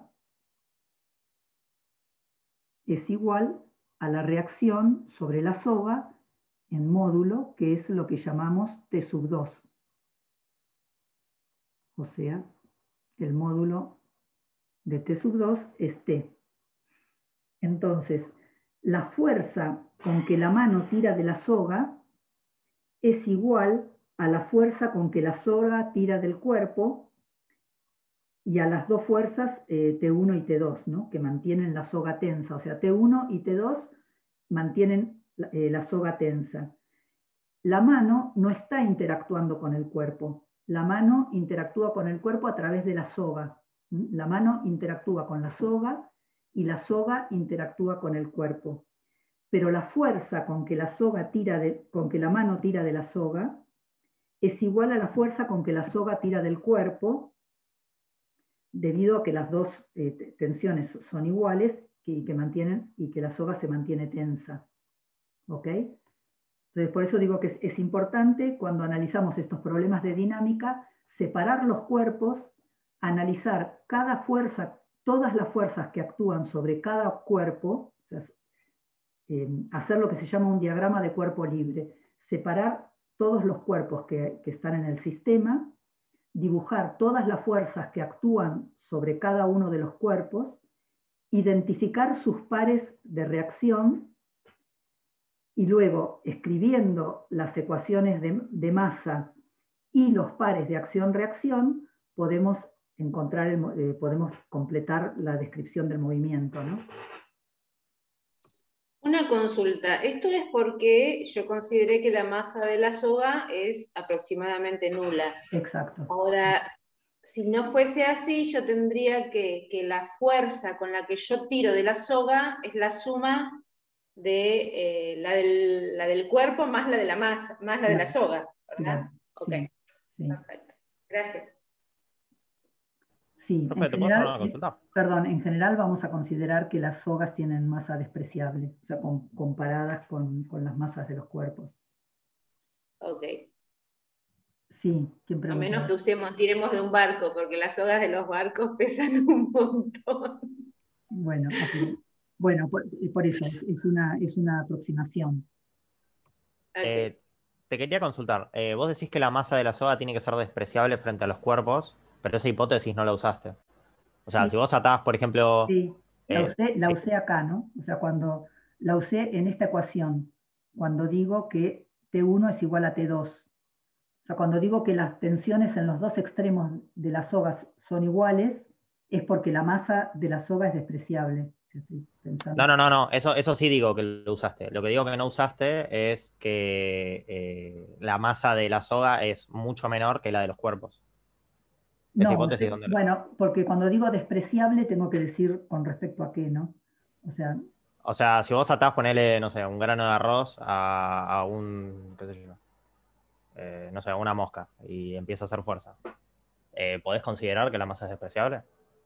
es igual a la reacción sobre la soga en módulo, que es lo que llamamos T sub dos. O sea, el módulo de T sub dos es T. Entonces, la fuerza con que la mano tira de la soga es igual a la fuerza con que la soga tira del cuerpo y a las dos fuerzas eh, T uno y T dos, ¿no? Que mantienen la soga tensa. O sea, T uno y T dos mantienen eh, la soga tensa. La mano no está interactuando con el cuerpo. La mano interactúa con el cuerpo a través de la soga. ¿Mm? La mano interactúa con la soga y la soga interactúa con el cuerpo. Pero la fuerza con que la soga tira de, con que la mano tira de la soga es igual a la fuerza con que la soga tira del cuerpo, debido a que las dos eh, tensiones son iguales y que, mantienen, y que la soga se mantiene tensa. ¿Ok? Entonces, por eso digo que es, es importante, cuando analizamos estos problemas de dinámica, separar los cuerpos, analizar cada fuerza, todas las fuerzas que actúan sobre cada cuerpo, o sea, eh, hacer lo que se llama un diagrama de cuerpo libre, separar todos los cuerpos que, que están en el sistema, dibujar todas las fuerzas que actúan sobre cada uno de los cuerpos, identificar sus pares de reacción y luego, escribiendo las ecuaciones de, de masa y los pares de acción-reacción, podemos encontrar el, eh, podemos completar la descripción del movimiento, ¿no? Una consulta. Esto es porque yo consideré que la masa de la soga es aproximadamente nula. Exacto. Ahora, si no fuese así, yo tendría que, que la fuerza con la que yo tiro de la soga es la suma de eh, la, del, la del cuerpo más la de la masa, más la de la soga, ¿verdad? Claro, Ok, sí, sí. perfecto. Gracias. Sí, Profe, en ¿te puedo hacer general, una consulta? perdón, en general vamos a considerar que las sogas tienen masa despreciable, o sea, con, comparadas con, con las masas de los cuerpos. Ok. Sí, ¿quién A pregunta? menos que usemos, tiremos de un barco, porque las sogas de los barcos pesan un montón. Bueno, ok. Bueno, por, por eso, es, es, una, es una aproximación. Okay. Eh, te quería consultar. Eh, vos decís que la masa de la soga tiene que ser despreciable frente a los cuerpos, pero esa hipótesis no la usaste. O sea, Sí, si vos atás, por ejemplo... sí, la eh, usé, la sí. usé acá, ¿no? O sea, cuando la usé en esta ecuación, cuando digo que T uno es igual a T dos. O sea, cuando digo que las tensiones en los dos extremos de las sogas son iguales, es porque la masa de la soga es despreciable. Si estoy pensando. No, no, no, no. Eso, eso sí digo que lo usaste. Lo que digo que no usaste es que eh, la masa de la soga es mucho menor que la de los cuerpos. Esa No, hipótesis, ¿dónde la... bueno, porque cuando digo despreciable tengo que decir con respecto a qué, ¿no? O sea, O sea, si vos atás, ponele, no sé, un grano de arroz a, a un, qué sé yo, eh, no sé, a una mosca y empieza a hacer fuerza. Eh, ¿podés considerar que la masa es despreciable?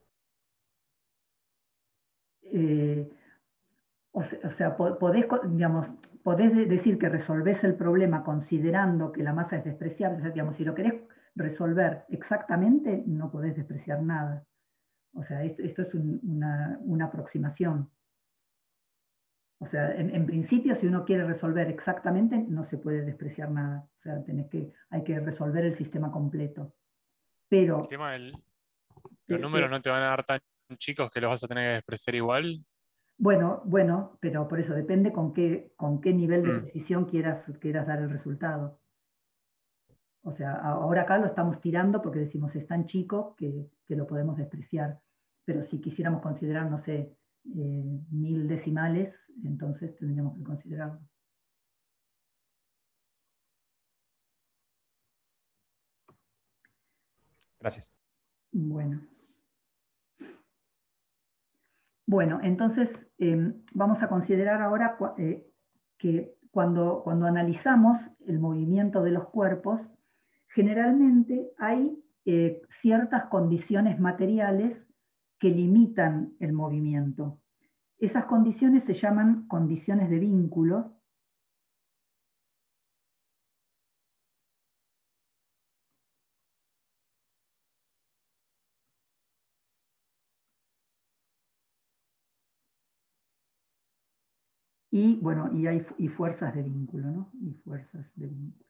eh, o sea, o sea, podés, digamos, podés decir que resolvés el problema considerando que la masa es despreciable. O sea, digamos, si lo querés resolver exactamente, no podés despreciar nada. O sea, esto, esto es un, una, una aproximación. O sea, en, en principio, si uno quiere resolver exactamente, no se puede despreciar nada. O sea, tenés que, hay que resolver el sistema completo. Pero... El tema del, te- los números te- no te van a dar tan chicos que los vas a tener que despreciar igual. Bueno, bueno, pero por eso depende con qué, con qué nivel de Mm. precisión quieras, quieras dar el resultado. O sea, a- ahora acá lo estamos tirando porque decimos es tan chico que, que lo podemos despreciar. Pero si quisiéramos considerar, no sé, eh, mil decimales, entonces tendríamos que considerarlo. Gracias. Bueno. Bueno, entonces eh, vamos a considerar ahora cua- eh, que cuando, cuando analizamos el movimiento de los cuerpos, generalmente hay eh, ciertas condiciones materiales que limitan el movimiento. Esas condiciones se llaman condiciones de vínculo Y bueno, y hay y fuerzas de vínculo, ¿no? Y fuerzas de vínculo.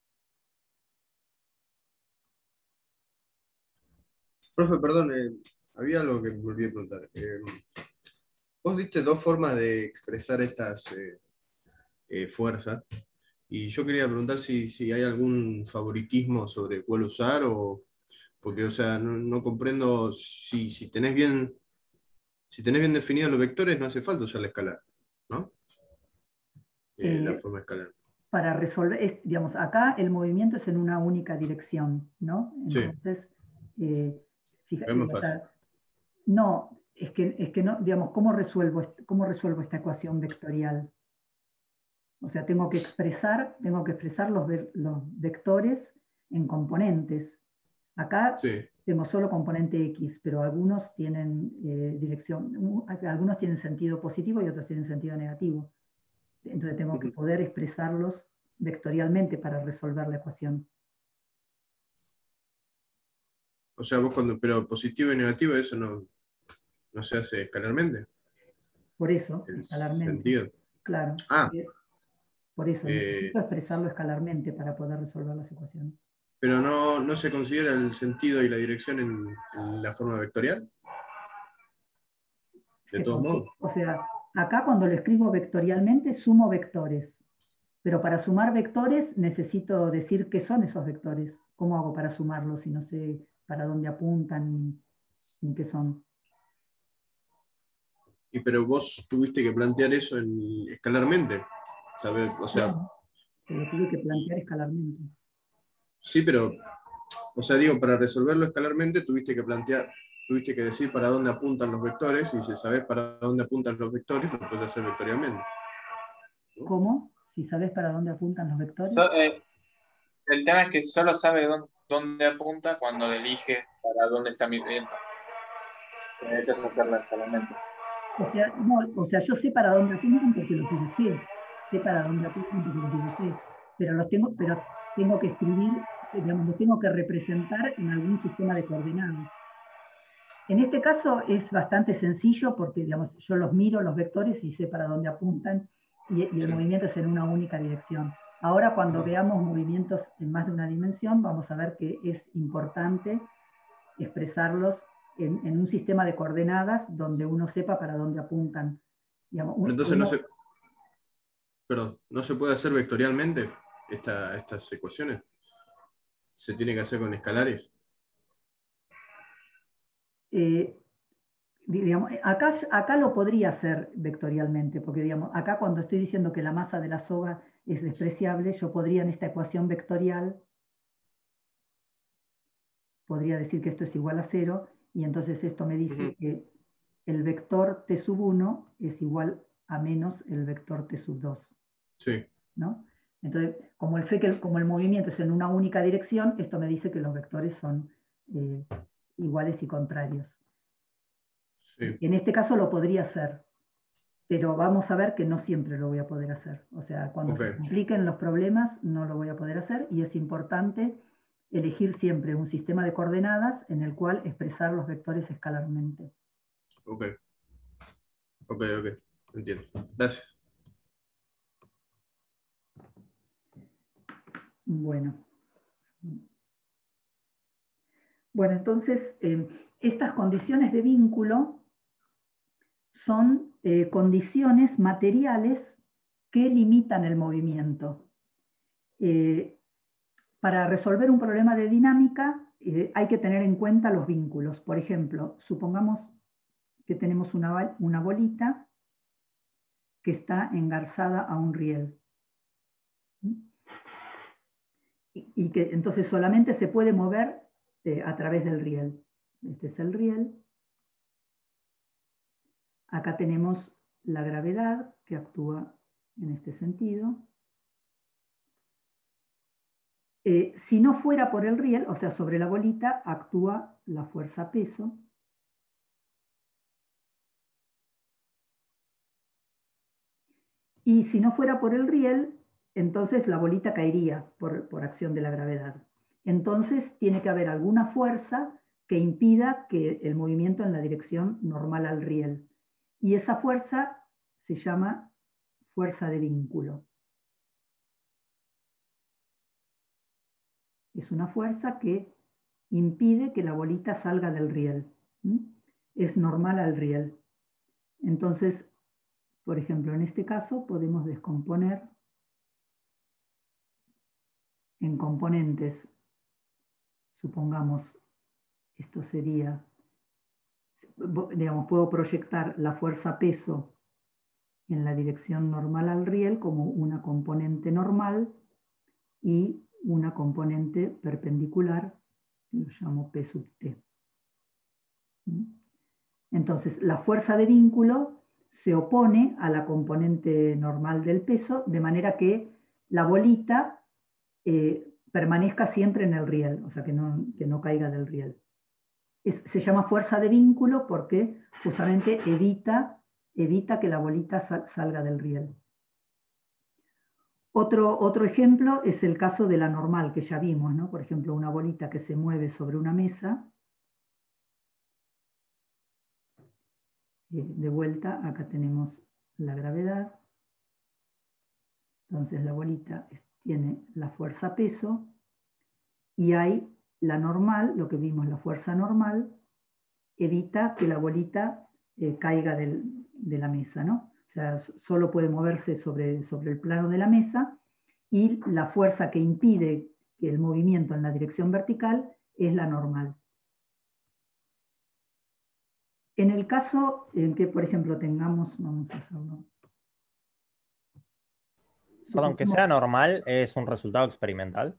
Profe, perdón, eh, había algo que me olvidé de preguntar. Eh, vos diste dos formas de expresar estas eh, eh, fuerzas, y yo quería preguntar si, si hay algún favoritismo sobre cuál usar, o porque, o sea, no, no comprendo si, si tenés bien, si tenés bien definidos los vectores, no hace falta usar la escalar, ¿no? Eh, la Eh, forma escalar. para resolver, es, digamos, acá el movimiento es en una única dirección, ¿no? Sí. Entonces, eh, fíjate, Es más o sea, fácil. no, es que, es que no, digamos, ¿cómo resuelvo, est- cómo resuelvo esta ecuación vectorial? O sea, tengo que expresar, tengo que expresar los, ve- los vectores en componentes. Acá Sí. tengo solo componente X, pero algunos tienen eh, dirección, u- algunos tienen sentido positivo y otros tienen sentido negativo. Entonces tengo que Ujú. poder expresarlos vectorialmente para resolver la ecuación. O sea, vos cuando, pero positivo y negativo, eso no, no se hace escalarmente, Por eso, el escalarmente. sentido. Claro. Ah, eh, Por eso eh, necesito expresarlo escalarmente para poder resolver las ecuaciones. pero no, no se considera el sentido y la dirección en, en la forma vectorial, de Se todos consi- modos. O sea, acá cuando lo escribo vectorialmente sumo vectores. Pero para sumar vectores necesito decir qué son esos vectores. ¿Cómo hago para sumarlos si no sé para dónde apuntan ni, ni qué son? Y pero vos tuviste que plantear eso en, escalarmente, ¿sabes? O sea, Bueno, que lo tuve que plantear escalarmente. sí, pero, o sea, digo, para resolverlo escalarmente tuviste que plantear, tuviste que decir para dónde apuntan los vectores, y si sabes para dónde apuntan los vectores, lo puedes hacer vectorialmente, ¿no? ¿Cómo? Si sabes para dónde apuntan los vectores. So- eh, el tema es que solo sabe dónde, dónde apunta cuando elige para dónde está midiendo. Necesitas hacerlo escalamente. O sea, no, o sea, yo sé para dónde apuntan porque los dibujé. Sé para dónde apuntan porque los dibujé. Pero los tengo, pero tengo que escribir, digamos, los tengo que representar en algún sistema de coordenadas. En este caso es bastante sencillo porque, digamos, yo los miro, los vectores, y sé para dónde apuntan, y, y el Sí. movimiento es en una única dirección. Ahora, cuando Ujú. veamos movimientos en más de una dimensión, vamos a ver que es importante expresarlos en, en un sistema de coordenadas donde uno sepa para dónde apuntan. Digamos, Pero un- entonces no uno, se, perdón, no se puede hacer vectorialmente esta, estas ecuaciones. Se tiene que hacer con escalares. eh, digamos, acá, acá lo podría hacer vectorialmente, porque digamos, acá cuando estoy diciendo que la masa de la soga es despreciable, yo podría en esta ecuación vectorial, podría decir que esto es igual a cero, y entonces esto me dice Ujú. que el vector t sub uno es igual a menos el vector t sub dos. Sí. ¿No? Entonces, como el, sé que el, como el movimiento es en una única dirección, esto me dice que los vectores son eh, iguales y contrarios. Sí. En este caso lo podría hacer, pero vamos a ver que no siempre lo voy a poder hacer. O sea, cuando Ok. se compliquen los problemas no lo voy a poder hacer, y es importante elegir siempre un sistema de coordenadas en el cual expresar los vectores escalarmente. Ok. Ok, ok. Entiendo. Gracias. Bueno. Bueno, entonces, eh, estas condiciones de vínculo son eh, condiciones materiales que limitan el movimiento. Eh, para resolver un problema de dinámica eh, hay que tener en cuenta los vínculos. Por ejemplo, supongamos que tenemos una, una bolita que está engarzada a un riel. Y, y que entonces solamente se puede mover eh, a través del riel. Este es el riel. Acá tenemos la gravedad que actúa en este sentido. Eh, si no fuera por el riel, o sea, sobre la bolita, actúa la fuerza peso. Y si no fuera por el riel, entonces la bolita caería por, por acción de la gravedad. Entonces tiene que haber alguna fuerza que impida que el movimiento en la dirección normal al riel. Y esa fuerza se llama fuerza de vínculo. Es una fuerza que impide que la bolita salga del riel. ¿Mm? Es normal al riel. Entonces, por ejemplo, en este caso podemos descomponer en componentes. Supongamos, esto sería, digamos, puedo proyectar la fuerza peso en la dirección normal al riel como una componente normal y una componente perpendicular, que lo llamo P sub T. Entonces, la fuerza de vínculo se opone a la componente normal del peso, de manera que la bolita eh, permanezca siempre en el riel, o sea, que no, que no caiga del riel. Es, se llama fuerza de vínculo porque justamente evita, evita que la bolita sal, salga del riel. Otro, otro ejemplo es el caso de la normal que ya vimos, ¿no? Por ejemplo, una bolita que se mueve sobre una mesa. De vuelta, acá tenemos la gravedad. Entonces la bolita tiene la fuerza peso y hay la normal, lo que vimos, la fuerza normal, evita que la bolita eh, caiga del, de la mesa, ¿no? O sea, solo puede moverse sobre, sobre el plano de la mesa y la fuerza que impide que el movimiento en la dirección vertical es la normal. En el caso en que, por ejemplo, tengamos, vamos a hacerlo. Perdón, que sea normal es un resultado experimental.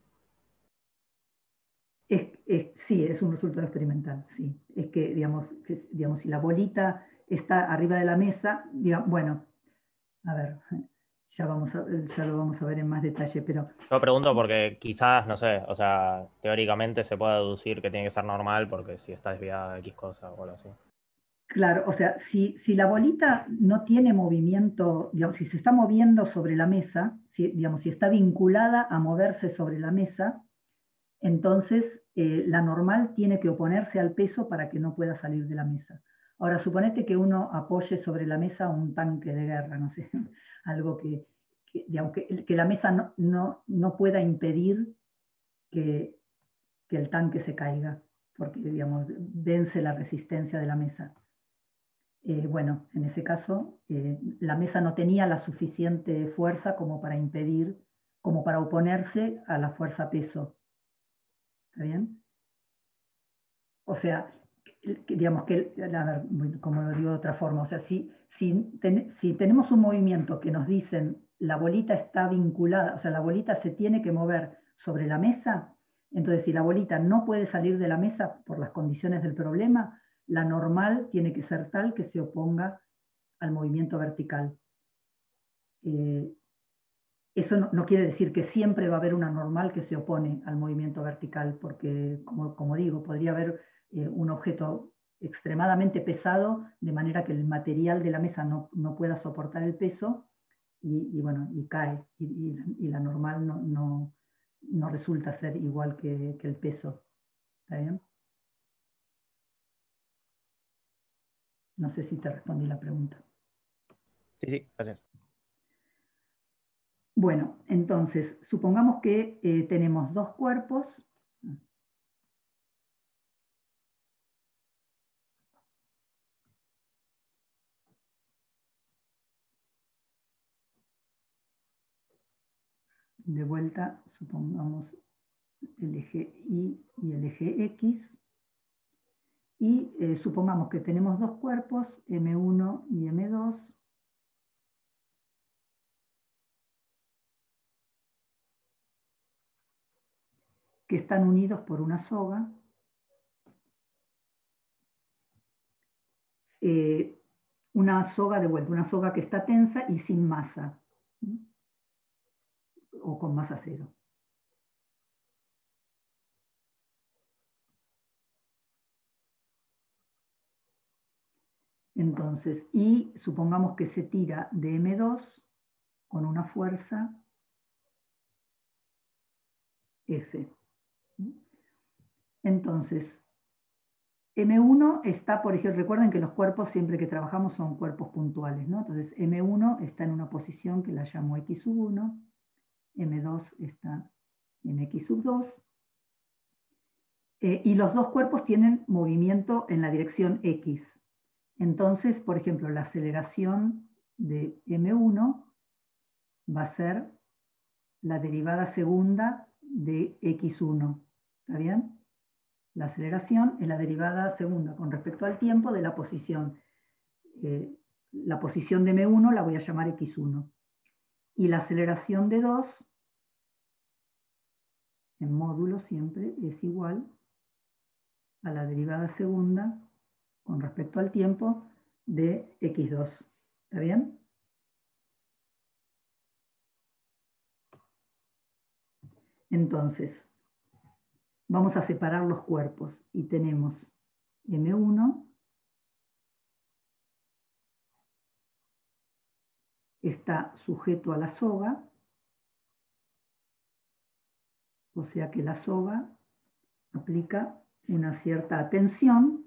Es, es, sí, es un resultado experimental, sí. Es que, digamos, que, digamos, si la bolita está arriba de la mesa, digamos, bueno, a ver, ya, vamos a, ya lo vamos a ver en más detalle, pero... Yo pregunto porque quizás, no sé, o sea, teóricamente se puede deducir que tiene que ser normal porque si está desviada de X cosa o algo así. Claro, o sea, si, si la bolita no tiene movimiento, digamos, si se está moviendo sobre la mesa, si, digamos, si está vinculada a moverse sobre la mesa, entonces eh, la normal tiene que oponerse al peso para que no pueda salir de la mesa. Ahora, suponete que uno apoye sobre la mesa un tanque de guerra, no sé, algo que, que, digamos, que, que la mesa no, no, no pueda impedir que, que el tanque se caiga, porque, digamos, vence la resistencia de la mesa. Eh, bueno, en ese caso, eh, la mesa no tenía la suficiente fuerza como para impedir, como para oponerse a la fuerza peso. ¿Está bien? O sea, que, digamos que, a ver, como lo digo de otra forma, o sea, si, si, ten, si tenemos un movimiento que nos dicen la bolita está vinculada, o sea, la bolita se tiene que mover sobre la mesa, entonces si la bolita no puede salir de la mesa por las condiciones del problema, la normal tiene que ser tal que se oponga al movimiento vertical. Eh, eso no, no quiere decir que siempre va a haber una normal que se opone al movimiento vertical, porque, como, como digo, podría haber eh, un objeto extremadamente pesado, de manera que el material de la mesa no, no pueda soportar el peso, y, y bueno, y cae, y, y, y la normal no, no, no resulta ser igual que, que el peso. ¿Está bien? No sé si te respondí la pregunta. Sí, sí, gracias. Bueno, entonces, supongamos que eh, tenemos dos cuerpos. De vuelta, supongamos el eje Y y el eje X. Y eh, supongamos que tenemos dos cuerpos, eme uno y eme dos. Que están unidos por una soga. Eh, una soga de vuelta, una soga que está tensa y sin masa. ¿Sí? O con masa cero. Entonces, y supongamos que se tira de eme dos con una fuerza F. Entonces, eme uno está, por ejemplo, recuerden que los cuerpos siempre que trabajamos son cuerpos puntuales, ¿no? Entonces eme uno está en una posición que la llamo equis sub uno, eme dos está en equis sub dos, eh, y los dos cuerpos tienen movimiento en la dirección X. Entonces, por ejemplo, la aceleración de eme uno va a ser la derivada segunda de equis uno, ¿está bien? La aceleración es la derivada segunda con respecto al tiempo de la posición. Eh, la posición de eme uno la voy a llamar equis uno. Y la aceleración de dos, en módulo siempre, es igual a la derivada segunda con respecto al tiempo de equis dos. ¿Está bien? Entonces, vamos a separar los cuerpos y tenemos eme uno, está sujeto a la soga, o sea que la soga aplica una cierta tensión,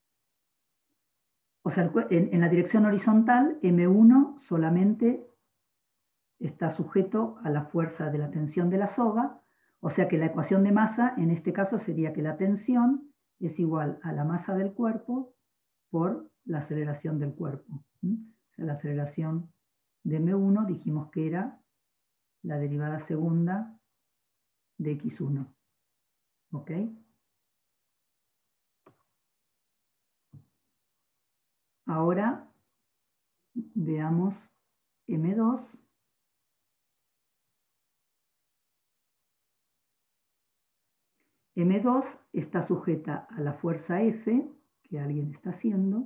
o sea, en, en la dirección horizontal, eme uno solamente está sujeto a la fuerza de la tensión de la soga, o sea que la ecuación de masa en este caso sería que la tensión es igual a la masa del cuerpo por la aceleración del cuerpo. ¿Mm? O sea, la aceleración de eme uno dijimos que era la derivada segunda de equis uno. ¿Ok? Ahora veamos eme dos. eme dos está sujeta a la fuerza F que alguien está haciendo,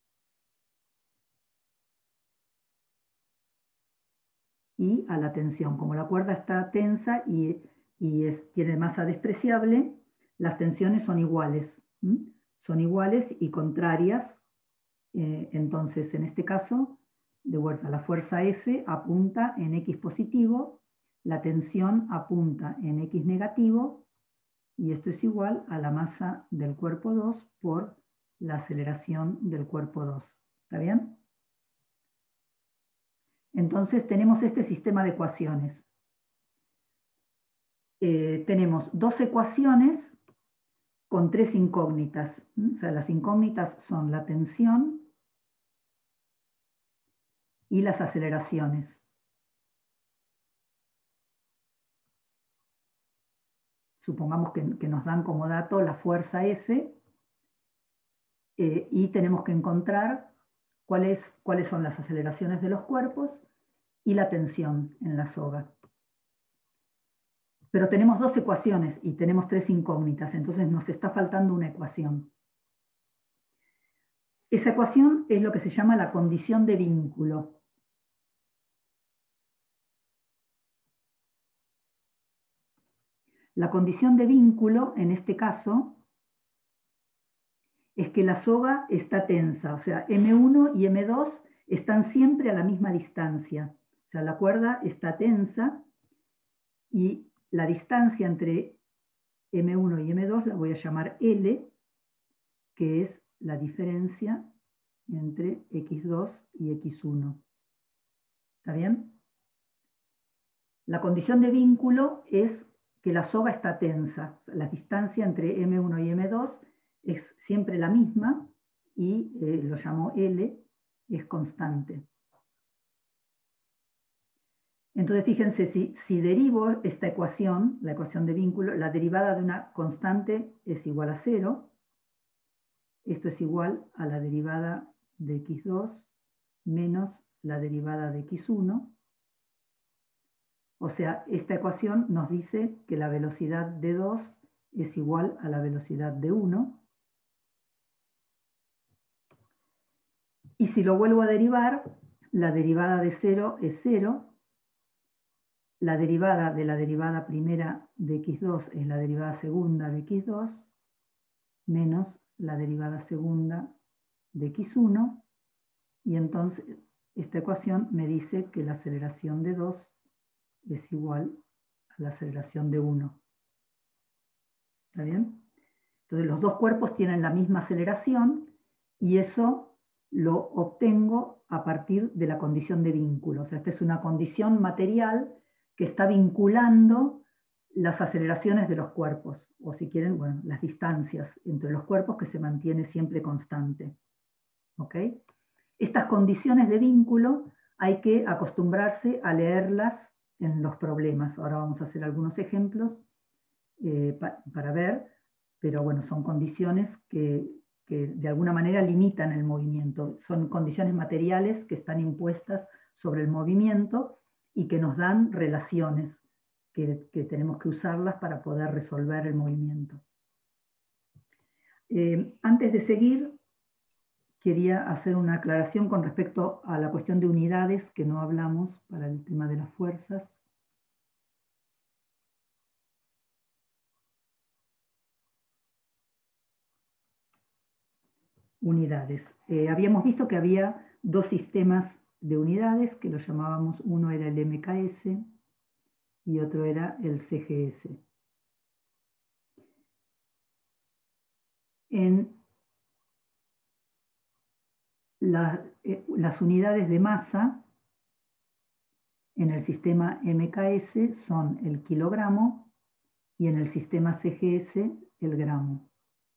y a la tensión. Como la cuerda está tensa y, y es, tiene masa despreciable, las tensiones son iguales. ¿Mm? Son iguales y contrarias. Eh, entonces, en este caso, de vuelta, la fuerza F apunta en X positivo, la tensión apunta en X negativo, y esto es igual a la masa del cuerpo dos por la aceleración del cuerpo dos. ¿Está bien? Entonces tenemos este sistema de ecuaciones. Eh, tenemos dos ecuaciones con tres incógnitas. ¿Mm? O sea, las incógnitas son la tensión y las aceleraciones. Supongamos que, que nos dan como dato la fuerza F, eh, y tenemos que encontrar cuáles, cuáles son las aceleraciones de los cuerpos y la tensión en la soga. Pero tenemos dos ecuaciones y tenemos tres incógnitas, entonces nos está faltando una ecuación. Esa ecuación es lo que se llama la condición de vínculo. La condición de vínculo, en este caso, es que la soga está tensa, o sea, eme uno y eme dos están siempre a la misma distancia. O sea, la cuerda está tensa y la distancia entre eme uno y eme dos la voy a llamar L, que es la diferencia entre equis dos y equis uno. ¿Está bien? La condición de vínculo es que la soga está tensa. La distancia entre eme uno y eme dos es siempre la misma y eh, lo llamo L, es constante. Entonces fíjense, si, si derivo esta ecuación, la ecuación de vínculo, la derivada de una constante es igual a cero. Esto es igual a la derivada de equis dos menos la derivada de equis uno. O sea, esta ecuación nos dice que la velocidad de dos es igual a la velocidad de uno. Y si lo vuelvo a derivar, la derivada de cero es cero. La derivada de la derivada primera de equis dos es la derivada segunda de equis dos, menos la derivada segunda de equis uno. Y entonces esta ecuación me dice que la aceleración de dos es igual a la aceleración de uno. ¿Está bien? Entonces los dos cuerpos tienen la misma aceleración y eso lo obtengo a partir de la condición de vínculo. O sea, esta es una condición material que está vinculando las aceleraciones de los cuerpos, o si quieren, bueno, las distancias entre los cuerpos que se mantiene siempre constante. ¿Ok? Estas condiciones de vínculo hay que acostumbrarse a leerlas en los problemas. Ahora vamos a hacer algunos ejemplos eh, pa para ver, pero bueno, son condiciones que, que de alguna manera limitan el movimiento. Son condiciones materiales que están impuestas sobre el movimiento y que nos dan relaciones que, que tenemos que usarlas para poder resolver el movimiento. Eh, antes de seguir, quería hacer una aclaración con respecto a la cuestión de unidades que no hablamos para el tema de las fuerzas. Unidades. Eh, habíamos visto que había dos sistemas de unidades, que los llamábamos, uno era el M K S y otro era el C G S. En la, eh, las unidades de masa en el sistema M K S son el kilogramo y en el sistema C G S el gramo.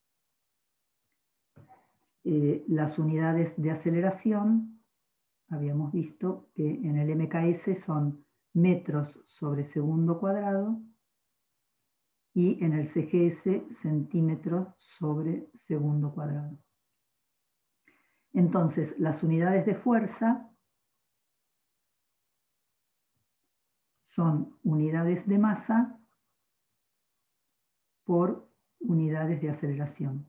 Eh, las unidades de aceleración, habíamos visto que en el M K S son metros sobre segundo cuadrado y en el C G S centímetros sobre segundo cuadrado. Entonces, las unidades de fuerza son unidades de masa por unidades de aceleración.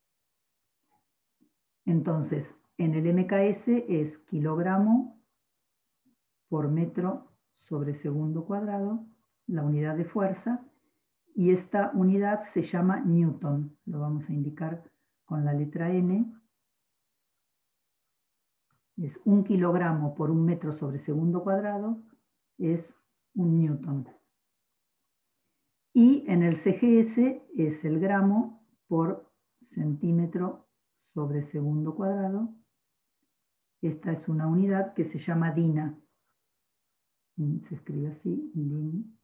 Entonces, en el M K S es kilogramo por metro sobre segundo cuadrado, la unidad de fuerza, y esta unidad se llama newton. Lo vamos a indicar con la letra N. Es un kilogramo por un metro sobre segundo cuadrado, es un newton. Y en el C G S es el gramo por centímetro sobre segundo cuadrado. Esta es una unidad que se llama DINA. Se escribe así, DIN,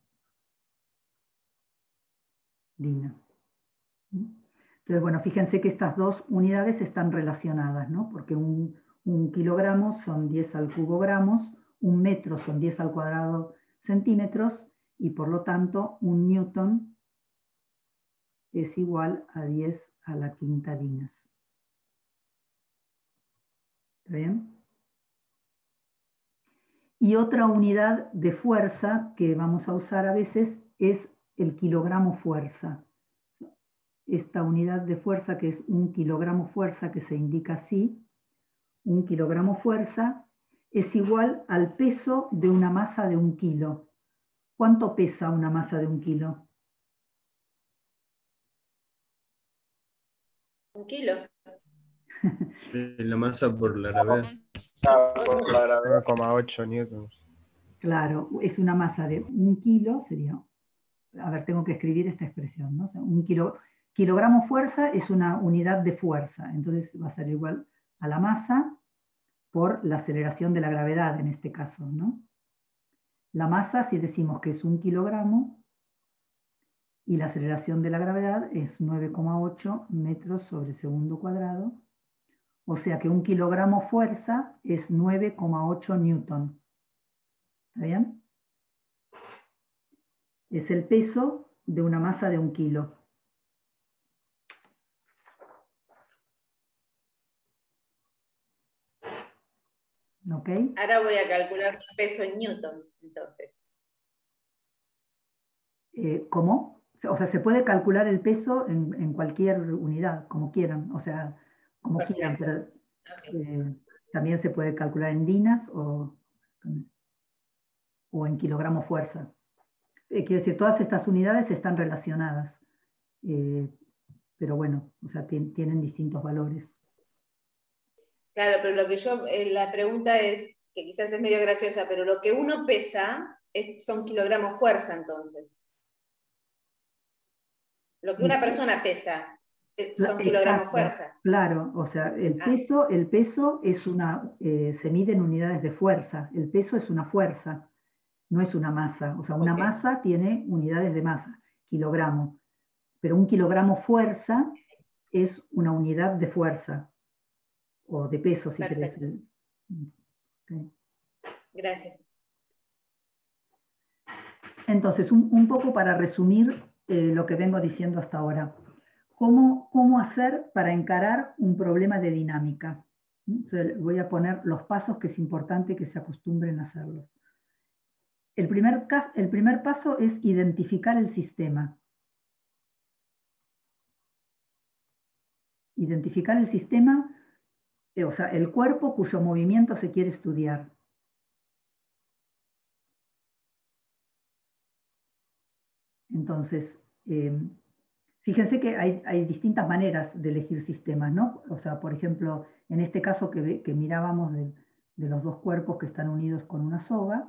DINA. Entonces, bueno, fíjense que estas dos unidades están relacionadas, ¿no? Porque un, un kilogramo son diez al cubo gramos, un metro son diez al cuadrado centímetros, y por lo tanto un newton es igual a diez a la quinta dinas. ¿Está bien? Y otra unidad de fuerza que vamos a usar a veces es el kilogramo fuerza. Esta unidad de fuerza, que es un kilogramo fuerza, que se indica así, un kilogramo fuerza, es igual al peso de una masa de un kilo. ¿Cuánto pesa una masa de un kilo? Un kilo. La masa por la gravedad. Por la gravedad, nueve coma ocho newtons. Claro, es una masa de un kilo, sería, a ver, tengo que escribir esta expresión, ¿no? O sea, un kilo, kilogramo fuerza es una unidad de fuerza, entonces va a ser igual a la masa por la aceleración de la gravedad en este caso, ¿no? La masa, si decimos que es un kilogramo, y la aceleración de la gravedad es nueve coma ocho metros sobre segundo cuadrado, o sea que un kilogramo fuerza es nueve coma ocho newton. ¿Está bien? Es el peso de una masa de un kilo. ¿Ok? Ahora voy a calcular el peso en newtons, entonces. Eh, ¿Cómo? O sea, se puede calcular el peso en, en cualquier unidad, como quieran. O sea, como Perfecto. quieran, pero Okay. eh, también se puede calcular en dinas o, o en kilogramo fuerza. Eh, quiero decir, todas estas unidades están relacionadas. Eh, pero bueno, o sea, tienen distintos valores. Claro, pero lo que yo, eh, la pregunta es, que quizás es medio graciosa, pero lo que uno pesa es, son kilogramos fuerza entonces. Lo que una persona pesa, son kilogramos Exacto, fuerza. claro, o sea, el Ah. peso, el peso es una, eh, se mide en unidades de fuerza, el peso es una fuerza, no es una masa, o sea, una Ok. masa tiene unidades de masa, kilogramo, pero un kilogramo fuerza es una unidad de fuerza, o de peso, si querés. Perfecto. Okay. Gracias. Entonces, un, un poco para resumir eh, lo que vengo diciendo hasta ahora. ¿Cómo, ¿Cómo hacer para encarar un problema de dinámica? Entonces, voy a poner los pasos que es importante que se acostumbren a hacerlo. El primer, el primer paso es identificar el sistema. Identificar el sistema, eh, o sea, el cuerpo cuyo movimiento se quiere estudiar. Entonces, eh, fíjense que hay, hay distintas maneras de elegir sistemas, ¿no? O sea, por ejemplo, en este caso que, que mirábamos de, de los dos cuerpos que están unidos con una soga,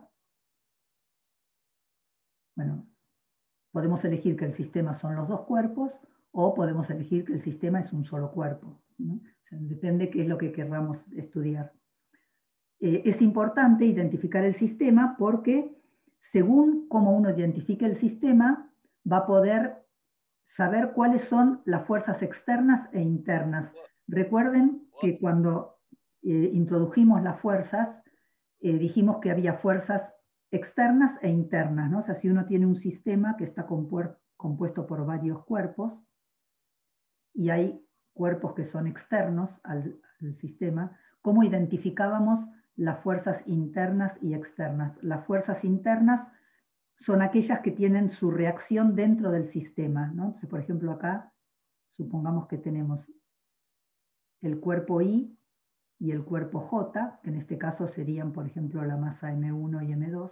bueno, podemos elegir que el sistema son los dos cuerpos o podemos elegir que el sistema es un solo cuerpo, ¿no? O sea, depende qué es lo que querramos estudiar. Eh, es importante identificar el sistema porque según cómo uno identifique el sistema, va a poder saber cuáles son las fuerzas externas e internas. Recuerden que cuando eh, introdujimos las fuerzas, eh, dijimos que había fuerzas externas e internas, ¿no? O sea, si uno tiene un sistema que está compuesto por varios cuerpos, y hay cuerpos que son externos al, al sistema, ¿cómo identificábamos las fuerzas internas y externas? Las fuerzas internas son aquellas que tienen su reacción dentro del sistema, ¿no? Entonces, por ejemplo, acá, supongamos que tenemos el cuerpo I y el cuerpo J, que en este caso serían, por ejemplo, la masa eme uno y eme dos.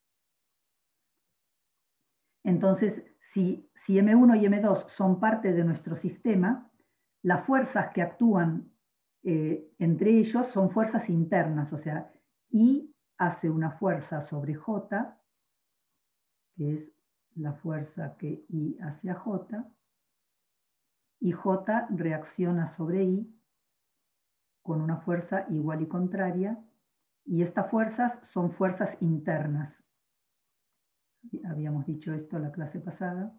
Entonces, si, si eme uno y eme dos son parte de nuestro sistema, las fuerzas que actúan eh, entre ellos son fuerzas internas, o sea, I hace una fuerza sobre J, que es la fuerza que I hace a J, y J reacciona sobre I con una fuerza igual y contraria, y estas fuerzas son fuerzas internas. Habíamos dicho esto en la clase pasada.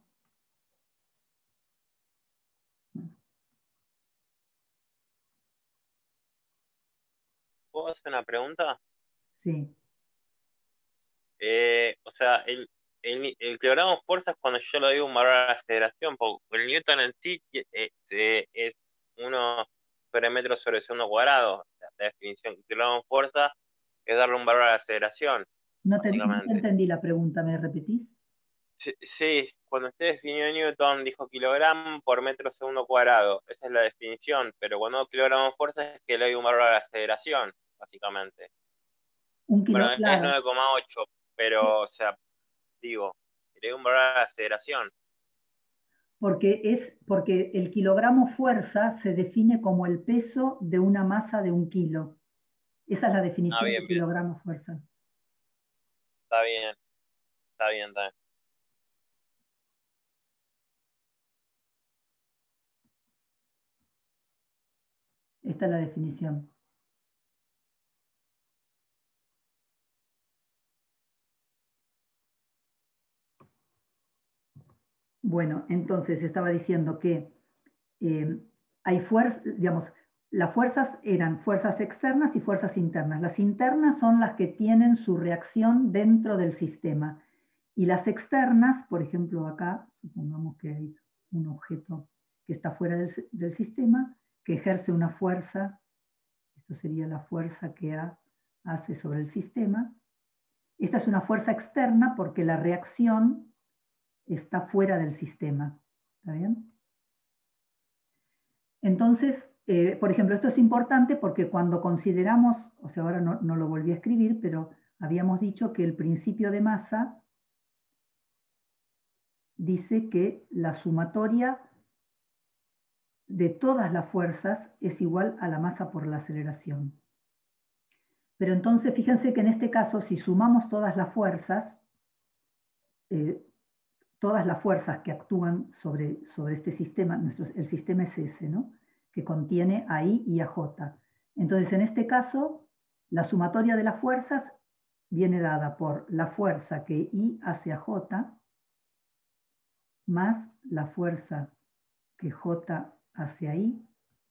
¿Puedo hacer una pregunta? Sí. Eh, o sea, el, el, el kilogramo de fuerza es cuando yo lo digo un valor a la aceleración, porque el Newton en sí eh, eh, es uno sobre metro sobre segundo cuadrado. La, la definición de kilogramo de fuerza es darle un valor a la aceleración, No te, no te básicamente. entendí la pregunta, ¿me repetís? Sí, sí, cuando usted definió Newton dijo kilogramo por metro segundo cuadrado, esa es la definición, pero cuando kilogramo de fuerza es que le doy un valor a la aceleración, básicamente. Un kilo, Bueno, es claro. nueve coma ocho, pero, o sea, digo, le doy un valor a la aceleración. Porque, es, porque el kilogramo fuerza se define como el peso de una masa de un kilo. Esa es la definición Ah, bien, de bien. kilogramo fuerza. Está bien, está bien, está bien. Esta es la definición. Bueno, entonces estaba diciendo que eh, hay fuerzas, digamos, las fuerzas eran fuerzas externas y fuerzas internas. Las internas son las que tienen su reacción dentro del sistema. Y las externas, por ejemplo acá, supongamos que hay un objeto que está fuera del, del sistema, que ejerce una fuerza, esto sería la fuerza que A hace sobre el sistema. Esta es una fuerza externa porque la reacción está fuera del sistema. ¿Está bien? Entonces, eh, por ejemplo, esto es importante porque cuando consideramos, o sea, ahora no, no lo volví a escribir, pero habíamos dicho que el principio de masa dice que la sumatoria de todas las fuerzas es igual a la masa por la aceleración. Pero entonces, fíjense que en este caso, si sumamos todas las fuerzas, eh, todas las fuerzas que actúan sobre, sobre este sistema, nuestro, el sistema es ese, ¿no? Que contiene a I y a J. Entonces, en este caso, la sumatoria de las fuerzas viene dada por la fuerza que I hace a J más la fuerza que J hace a I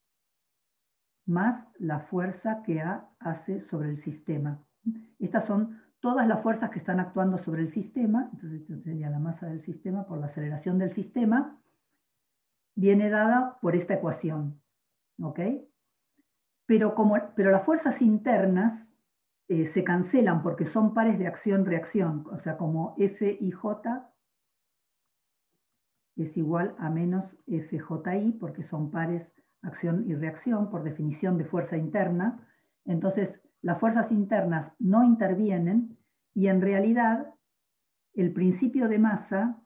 más la fuerza que A hace sobre el sistema. Estas son todas las fuerzas que están actuando sobre el sistema. Entonces, esto sería la masa del sistema por la aceleración del sistema, viene dada por esta ecuación. ¿Ok? Pero, como, pero las fuerzas internas eh, se cancelan porque son pares de acción-reacción. O sea, como F I J es igual a menos F J I, porque son pares acción y reacción, por definición de fuerza interna. Entonces, las fuerzas internas no intervienen y en realidad el principio de masa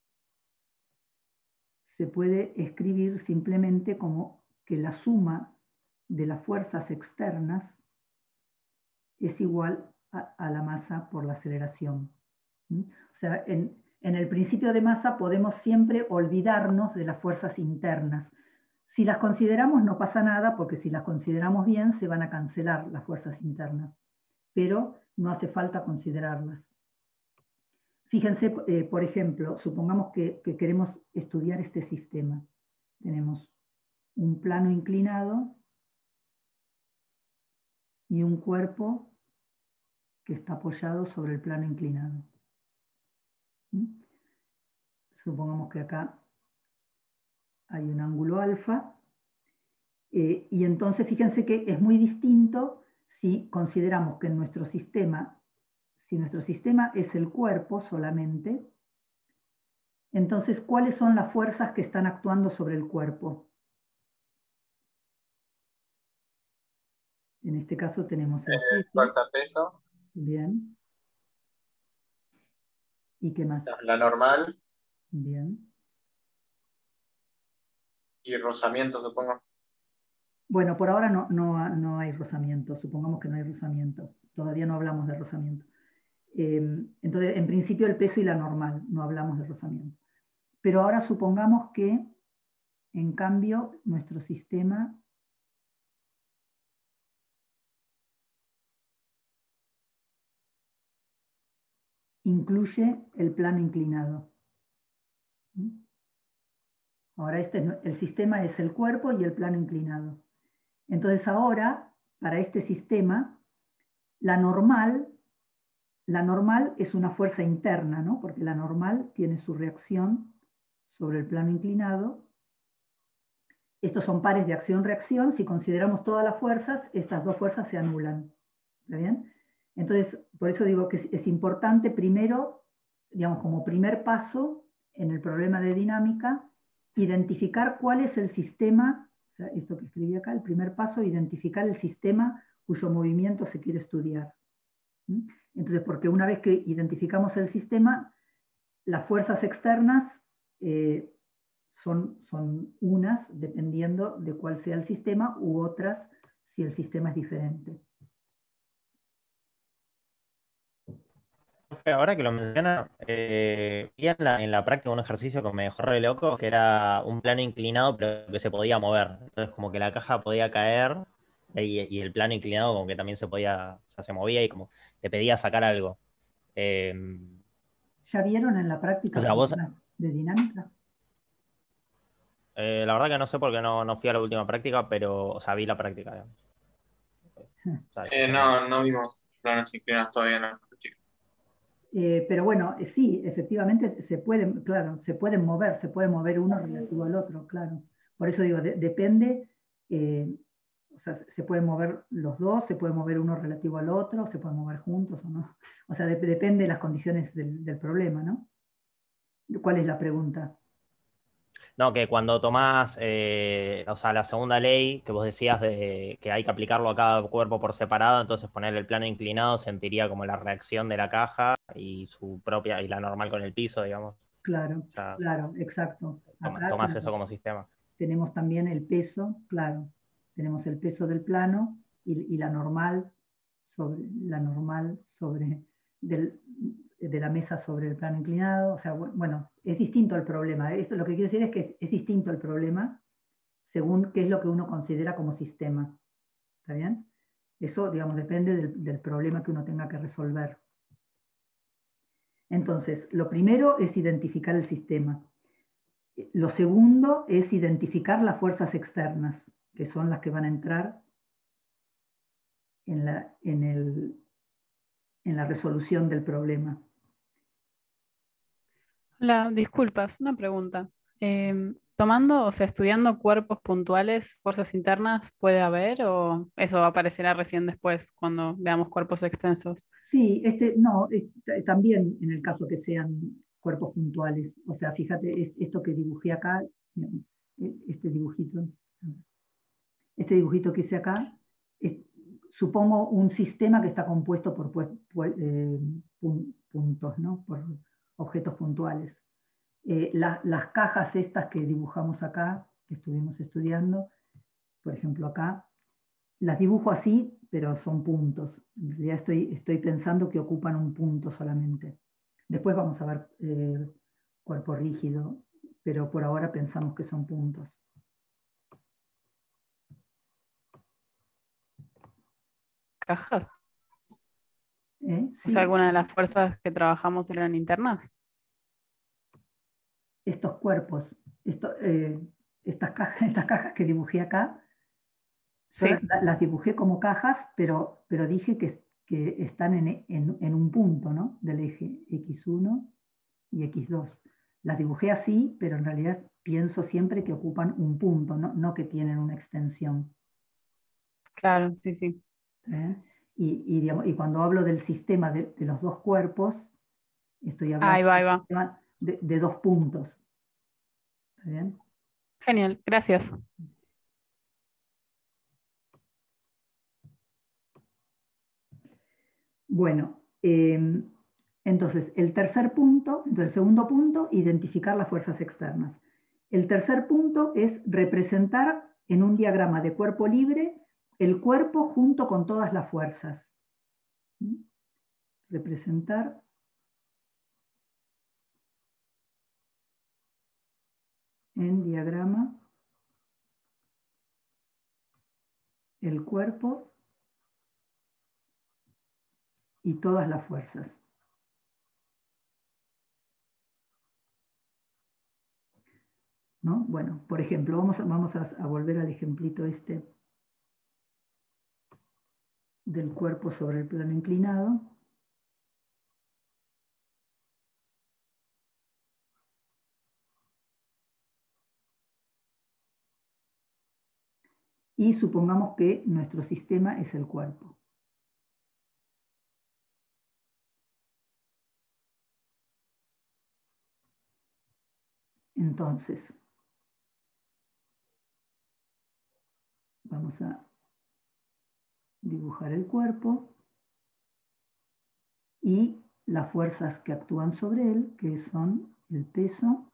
se puede escribir simplemente como que la suma de las fuerzas externas es igual a, a la masa por la aceleración. ¿Mm? O sea, en, en el principio de masa podemos siempre olvidarnos de las fuerzas internas. Si las consideramos no pasa nada, porque si las consideramos bien se van a cancelar las fuerzas internas, pero no hace falta considerarlas. Fíjense, eh, por ejemplo, supongamos que, que queremos estudiar este sistema. Tenemos un plano inclinado y un cuerpo que está apoyado sobre el plano inclinado. ¿Mm? Supongamos que acá hay un ángulo alfa, eh, y entonces fíjense que es muy distinto si consideramos que en nuestro sistema, si nuestro sistema es el cuerpo solamente, entonces ¿cuáles son las fuerzas que están actuando sobre el cuerpo? En este caso tenemos el Eh, peso. fuerza peso. Bien. ¿Y qué más? La normal Bien. y rozamiento, supongo. Bueno, por ahora no, no, no hay rozamiento, supongamos que no hay rozamiento. Todavía no hablamos de rozamiento. Eh, entonces, en principio el peso y la normal, no hablamos de rozamiento. Pero ahora supongamos que, en cambio, nuestro sistema incluye el plano inclinado. Ahora este es, el sistema es el cuerpo y el plano inclinado. Entonces ahora, para este sistema, la normal, la normal es una fuerza interna, ¿no? Porque la normal tiene su reacción sobre el plano inclinado. Estos son pares de acción-reacción. Si consideramos todas las fuerzas, estas dos fuerzas se anulan. ¿Está bien? Entonces, por eso digo que es, es importante primero, digamos, como primer paso en el problema de dinámica, identificar cuál es el sistema, o sea, esto que escribí acá, el primer paso, identificar el sistema cuyo movimiento se quiere estudiar. ¿Mm? Entonces, porque una vez que identificamos el sistema, las fuerzas externas eh, son, son unas, dependiendo de cuál sea el sistema, u otras si el sistema es diferente. Ahora que lo menciona, eh, vi en la, en la práctica un ejercicio que me dejó re loco, que era un plano inclinado, pero que se podía mover. Entonces, como que la caja podía caer y, y el plano inclinado como que también se podía, o sea, se movía y como te pedía sacar algo. Eh, ¿Ya vieron en la práctica o sea, vos, de dinámica? eh, la verdad que no sé porque no, no fui a la última práctica, pero, o sea, vi la práctica, digamos. O sea, Eh, no, no vimos planos inclinados todavía en la práctica. Eh, pero bueno, eh, sí, efectivamente se pueden, claro, se pueden mover, se puede mover uno relativo al otro, claro. Por eso digo, de, depende, eh, o sea, se pueden mover los dos, se puede mover uno relativo al otro, se pueden mover juntos o no. O sea, de, depende de las condiciones del, del problema, ¿no? ¿Cuál es la pregunta? No, que cuando tomás, eh, o sea, la segunda ley que vos decías de que hay que aplicarlo a cada cuerpo por separado, entonces poner el plano inclinado sentiría como la reacción de la caja y su propia, y la normal con el piso, digamos. Claro, O sea, claro, exacto. toma- Acá, tomás claro, eso como sistema. tenemos también el peso, claro, tenemos el peso del plano y, y la normal sobre la normal sobre del, de la mesa sobre el plano inclinado, o sea, bueno, es distinto el problema. Esto lo que quiero decir es que es, es distinto el problema según qué es lo que uno considera como sistema. ¿Está bien? Eso, digamos, depende del, del problema que uno tenga que resolver. Entonces, lo primero es identificar el sistema. Lo segundo es identificar las fuerzas externas, que son las que van a entrar en la, en el, en la resolución del problema. Hola, disculpas, una pregunta. Eh, tomando, o sea, estudiando cuerpos puntuales, fuerzas internas, ¿puede haber o eso aparecerá recién después cuando veamos cuerpos extensos? Sí, este, no, es, también en el caso que sean cuerpos puntuales. O sea, fíjate, es, esto que dibujé acá, este dibujito, este dibujito que hice acá, es, supongo un sistema que está compuesto por, por, por eh, puntos, ¿no? Por objetos puntuales. Eh, la, las cajas estas que dibujamos acá, que estuvimos estudiando, por ejemplo acá, las dibujo así, pero son puntos. En realidad estoy, estoy pensando que ocupan un punto solamente. Después vamos a ver eh, cuerpo rígido, pero por ahora pensamos que son puntos. ¿Cajas? ¿Eh? O Sí. sea, ¿alguna de las fuerzas que trabajamos eran internas? Estos cuerpos, esto, eh, estas, cajas, estas cajas que dibujé acá, Sí. la, las dibujé como cajas, pero, pero dije que, que están en, en, en un punto, ¿no? Del eje equis uno y equis dos. Las dibujé así, pero en realidad pienso siempre que ocupan un punto, no, no que tienen una extensión. Claro, sí, sí. ¿Eh? Y, y, digamos, y cuando hablo del sistema de, de los dos cuerpos, estoy hablando Ahí va, ahí va. del sistema de, de dos puntos. ¿Está bien? Genial, gracias. Bueno, eh, entonces el tercer punto, entonces el segundo punto, identificar las fuerzas externas. El tercer punto es representar en un diagrama de cuerpo libre el cuerpo junto con todas las fuerzas. ¿Mm? Representar en diagrama el cuerpo y todas las fuerzas. ¿No? Bueno, por ejemplo, vamos, a, vamos a, a volver al ejemplito este del cuerpo sobre el plano inclinado. Y supongamos que nuestro sistema es el cuerpo. Entonces, vamos a dibujar el cuerpo y las fuerzas que actúan sobre él, que son el peso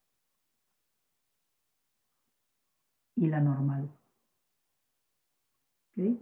y la normal. ¿Okay?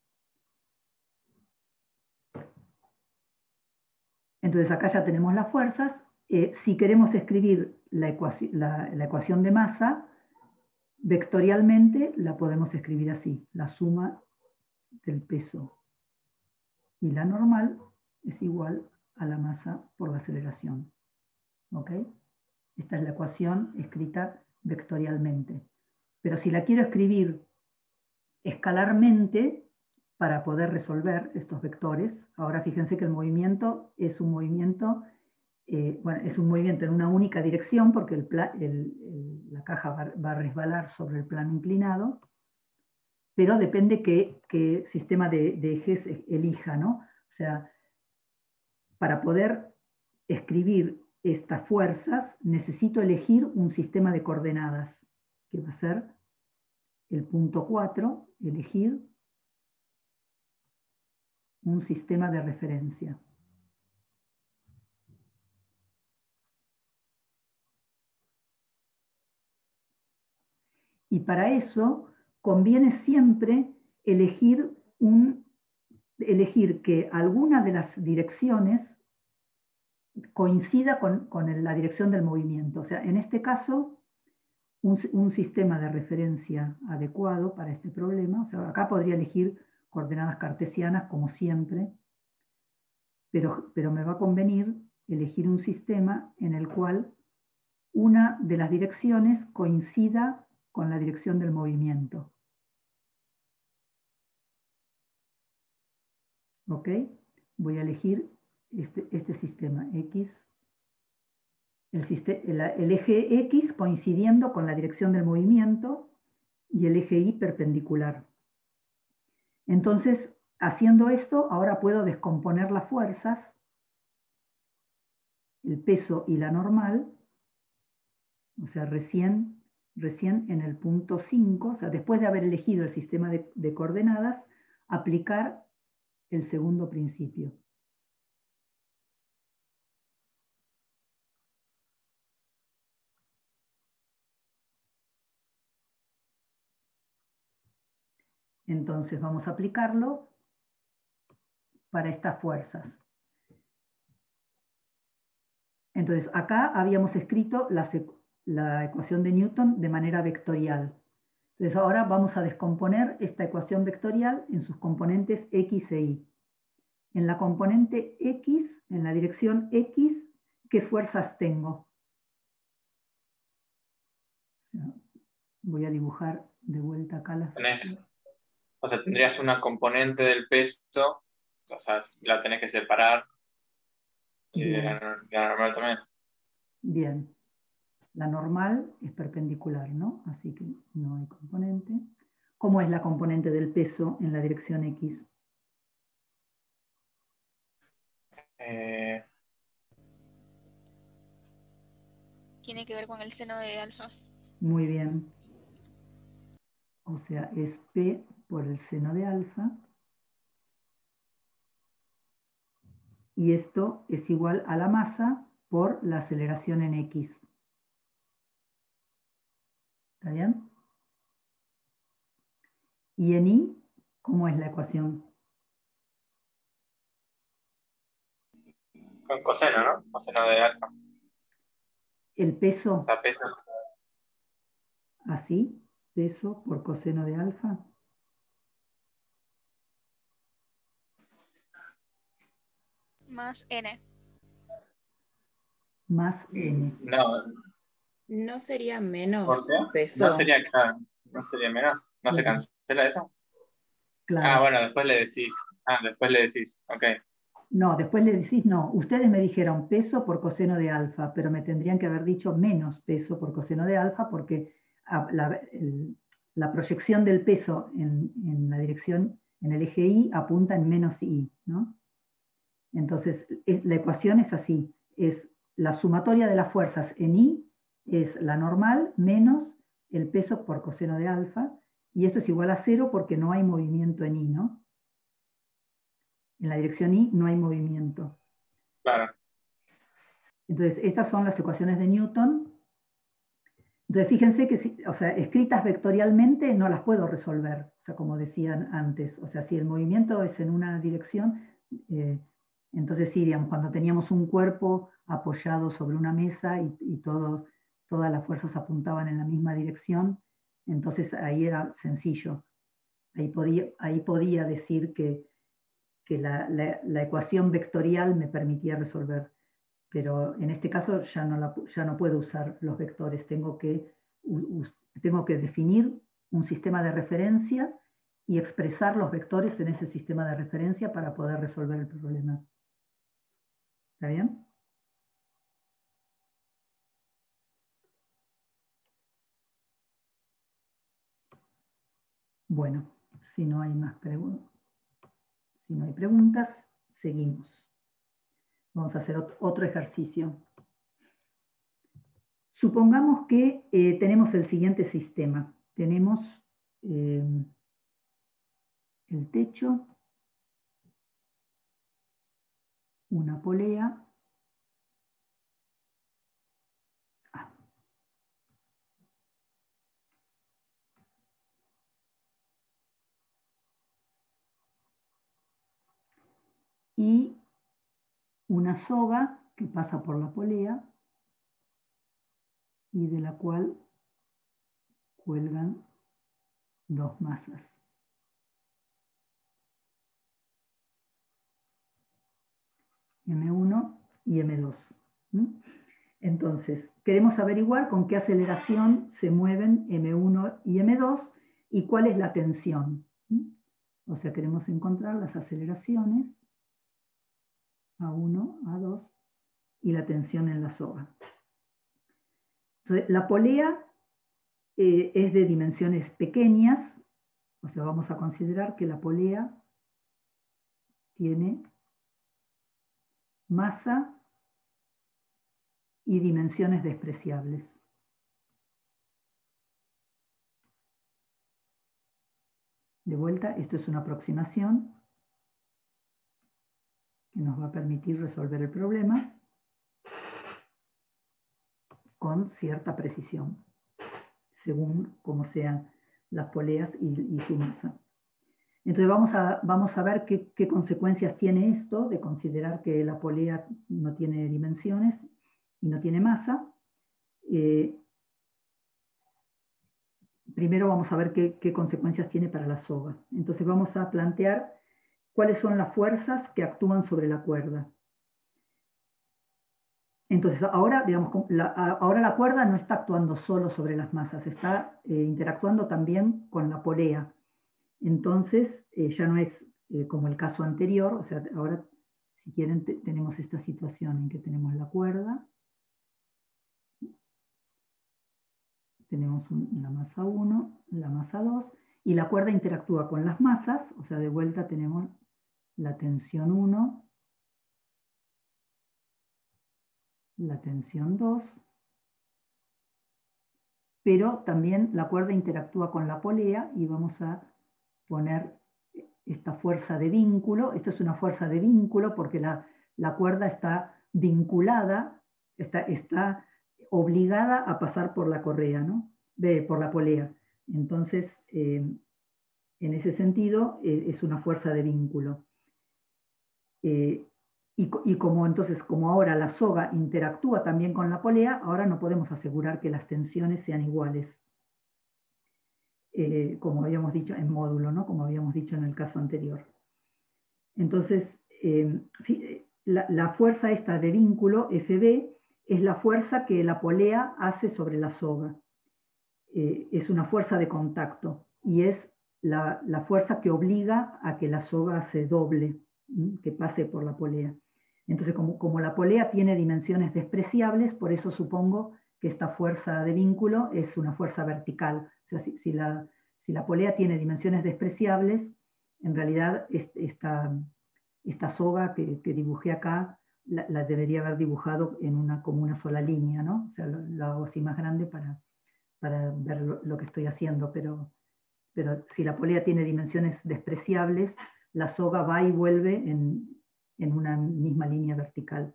Entonces acá ya tenemos las fuerzas. Eh, si queremos escribir la ecuación, la, la ecuación de masa, vectorialmente la podemos escribir así. La suma del peso y la normal es igual a la masa por la aceleración. ¿Ok? Esta es la ecuación escrita vectorialmente. Pero si la quiero escribir escalarmente, para poder resolver estos vectores, ahora fíjense que el movimiento es un movimiento, eh, bueno, es un movimiento en una única dirección, porque el el, el, la caja va, va a resbalar sobre el plano inclinado, pero depende qué, qué sistema de, de ejes elija, ¿no? O sea, para poder escribir estas fuerzas, necesito elegir un sistema de coordenadas, que va a ser el punto cuatro, elegir un sistema de referencia. Y para eso conviene siempre elegir, un, elegir que alguna de las direcciones coincida con, con el- la dirección del movimiento. O sea, en este caso, un, un sistema de referencia adecuado para este problema, o sea, acá podría elegir coordenadas cartesianas como siempre, pero, pero me va a convenir elegir un sistema en el cual una de las direcciones coincida con la dirección del movimiento. ¿Ok? Voy a elegir este, este sistema X. El, el, el eje X coincidiendo con la dirección del movimiento y el eje Y perpendicular. Entonces, haciendo esto, ahora puedo descomponer las fuerzas, el peso y la normal, o sea, recién, recién en el punto cinco, o sea, después de haber elegido el sistema de, de coordenadas, aplicar el segundo principio. Entonces vamos a aplicarlo para estas fuerzas. Entonces acá habíamos escrito la, la ecuación de Newton de manera vectorial. Entonces ahora vamos a descomponer esta ecuación vectorial en sus componentes X e Y. En la componente X, en la dirección X, ¿qué fuerzas tengo? Voy a dibujar de vuelta acá las... Tenés, o sea, tendrías una componente del peso, o sea, la tenés que separar, y de la, de la normal también. Bien. La normal es perpendicular, ¿no? Así que no hay componente. ¿Cómo es la componente del peso en la dirección X? Eh, Tiene que ver con el seno de alfa. Muy bien. O sea, es P por el seno de alfa. Y esto es igual a la masa por la aceleración en X. ¿Está bien? Y en Y, ¿cómo es la ecuación? con coseno, ¿no? Coseno de alfa. El peso. O sea, peso. Así, peso por coseno de alfa. Más N. Más N. No. No sería menos ¿Por qué? peso. No sería, claro, no sería menos. ¿No se cancela eso? Claro. Ah, bueno, después le decís. Ah, después le decís. Ok. No, después le decís, no, ustedes me dijeron peso por coseno de alfa, pero me tendrían que haber dicho menos peso por coseno de alfa porque la, el, la proyección del peso en, en la dirección, en el eje Y, apunta en menos Y, ¿no? Entonces, es, la ecuación es así, es la sumatoria de las fuerzas en Y, es la normal menos el peso por coseno de alfa, y esto es igual a cero porque no hay movimiento en Y, ¿no? En la dirección Y no hay movimiento. Claro. Entonces, estas son las ecuaciones de Newton. Entonces, fíjense que, si, o sea, escritas vectorialmente no las puedo resolver, o sea, como decían antes. O sea, si el movimiento es en una dirección, eh, entonces sí, digamos, cuando teníamos un cuerpo apoyado sobre una mesa y, y todo, todas las fuerzas apuntaban en la misma dirección, entonces ahí era sencillo. Ahí podía, ahí podía decir que, que la, la, la ecuación vectorial me permitía resolver. Pero en este caso ya no, la, ya no puedo usar los vectores, tengo que, u, tengo que definir un sistema de referencia y expresar los vectores en ese sistema de referencia para poder resolver el problema. ¿Está bien? Bueno, si no hay más preguntas, si no hay preguntas, seguimos. Vamos a hacer otro ejercicio. Supongamos que eh, tenemos el siguiente sistema. Tenemos eh, el techo, una polea, ah. y una soga que pasa por la polea y de la cual cuelgan dos masas. eme uno y eme dos. ¿Mm? Entonces, queremos averiguar con qué aceleración se mueven eme uno y eme dos y cuál es la tensión. ¿Mm? O sea, queremos encontrar las aceleraciones a uno, a dos y la tensión en la soga. Entonces, la polea eh, es de dimensiones pequeñas, o sea, vamos a considerar que la polea tiene masa y dimensiones despreciables. De vuelta, esto es una aproximación que nos va a permitir resolver el problema con cierta precisión, según cómo sean las poleas y, y su masa. Entonces vamos a, vamos a ver qué, qué consecuencias tiene esto de considerar que la polea no tiene dimensiones y no tiene masa. Eh, primero vamos a ver qué, qué consecuencias tiene para la soga. Entonces vamos a plantear cuáles son las fuerzas que actúan sobre la cuerda. Entonces ahora, digamos, la, ahora la cuerda no está actuando solo sobre las masas, está eh, interactuando también con la polea. Entonces eh, ya no es eh, como el caso anterior, o sea, ahora si quieren te, tenemos esta situación en que tenemos la cuerda, tenemos un, la masa uno, la masa dos, y la cuerda interactúa con las masas, o sea, de vuelta tenemos la tensión uno, la tensión dos, pero también la cuerda interactúa con la polea y vamos a poner esta fuerza de vínculo. Esto es una fuerza de vínculo porque la, la cuerda está vinculada, está, está obligada a pasar por la correa, ¿no? De, por la polea. Entonces, eh, en ese sentido, eh, es una fuerza de vínculo. Eh, y, y como entonces, como ahora la soga interactúa también con la polea, ahora no podemos asegurar que las tensiones sean iguales. Eh, como habíamos dicho en módulo, ¿no? Como habíamos dicho en el caso anterior. Entonces, eh, la, la fuerza esta de vínculo, F B, es la fuerza que la polea hace sobre la soga. Eh, es una fuerza de contacto y es la, la fuerza que obliga a que la soga se doble, ¿sí? Que pase por la polea. Entonces, como, como la polea tiene dimensiones despreciables, por eso supongo que esta fuerza de vínculo es una fuerza vertical. O sea, si, si, la, si la polea tiene dimensiones despreciables, en realidad esta, esta soga que, que dibujé acá, la, la debería haber dibujado en una, como una sola línea, ¿no? O sea, lo, lo hago así más grande para, para ver lo, lo que estoy haciendo, pero, pero si la polea tiene dimensiones despreciables, la soga va y vuelve en, en una misma línea vertical.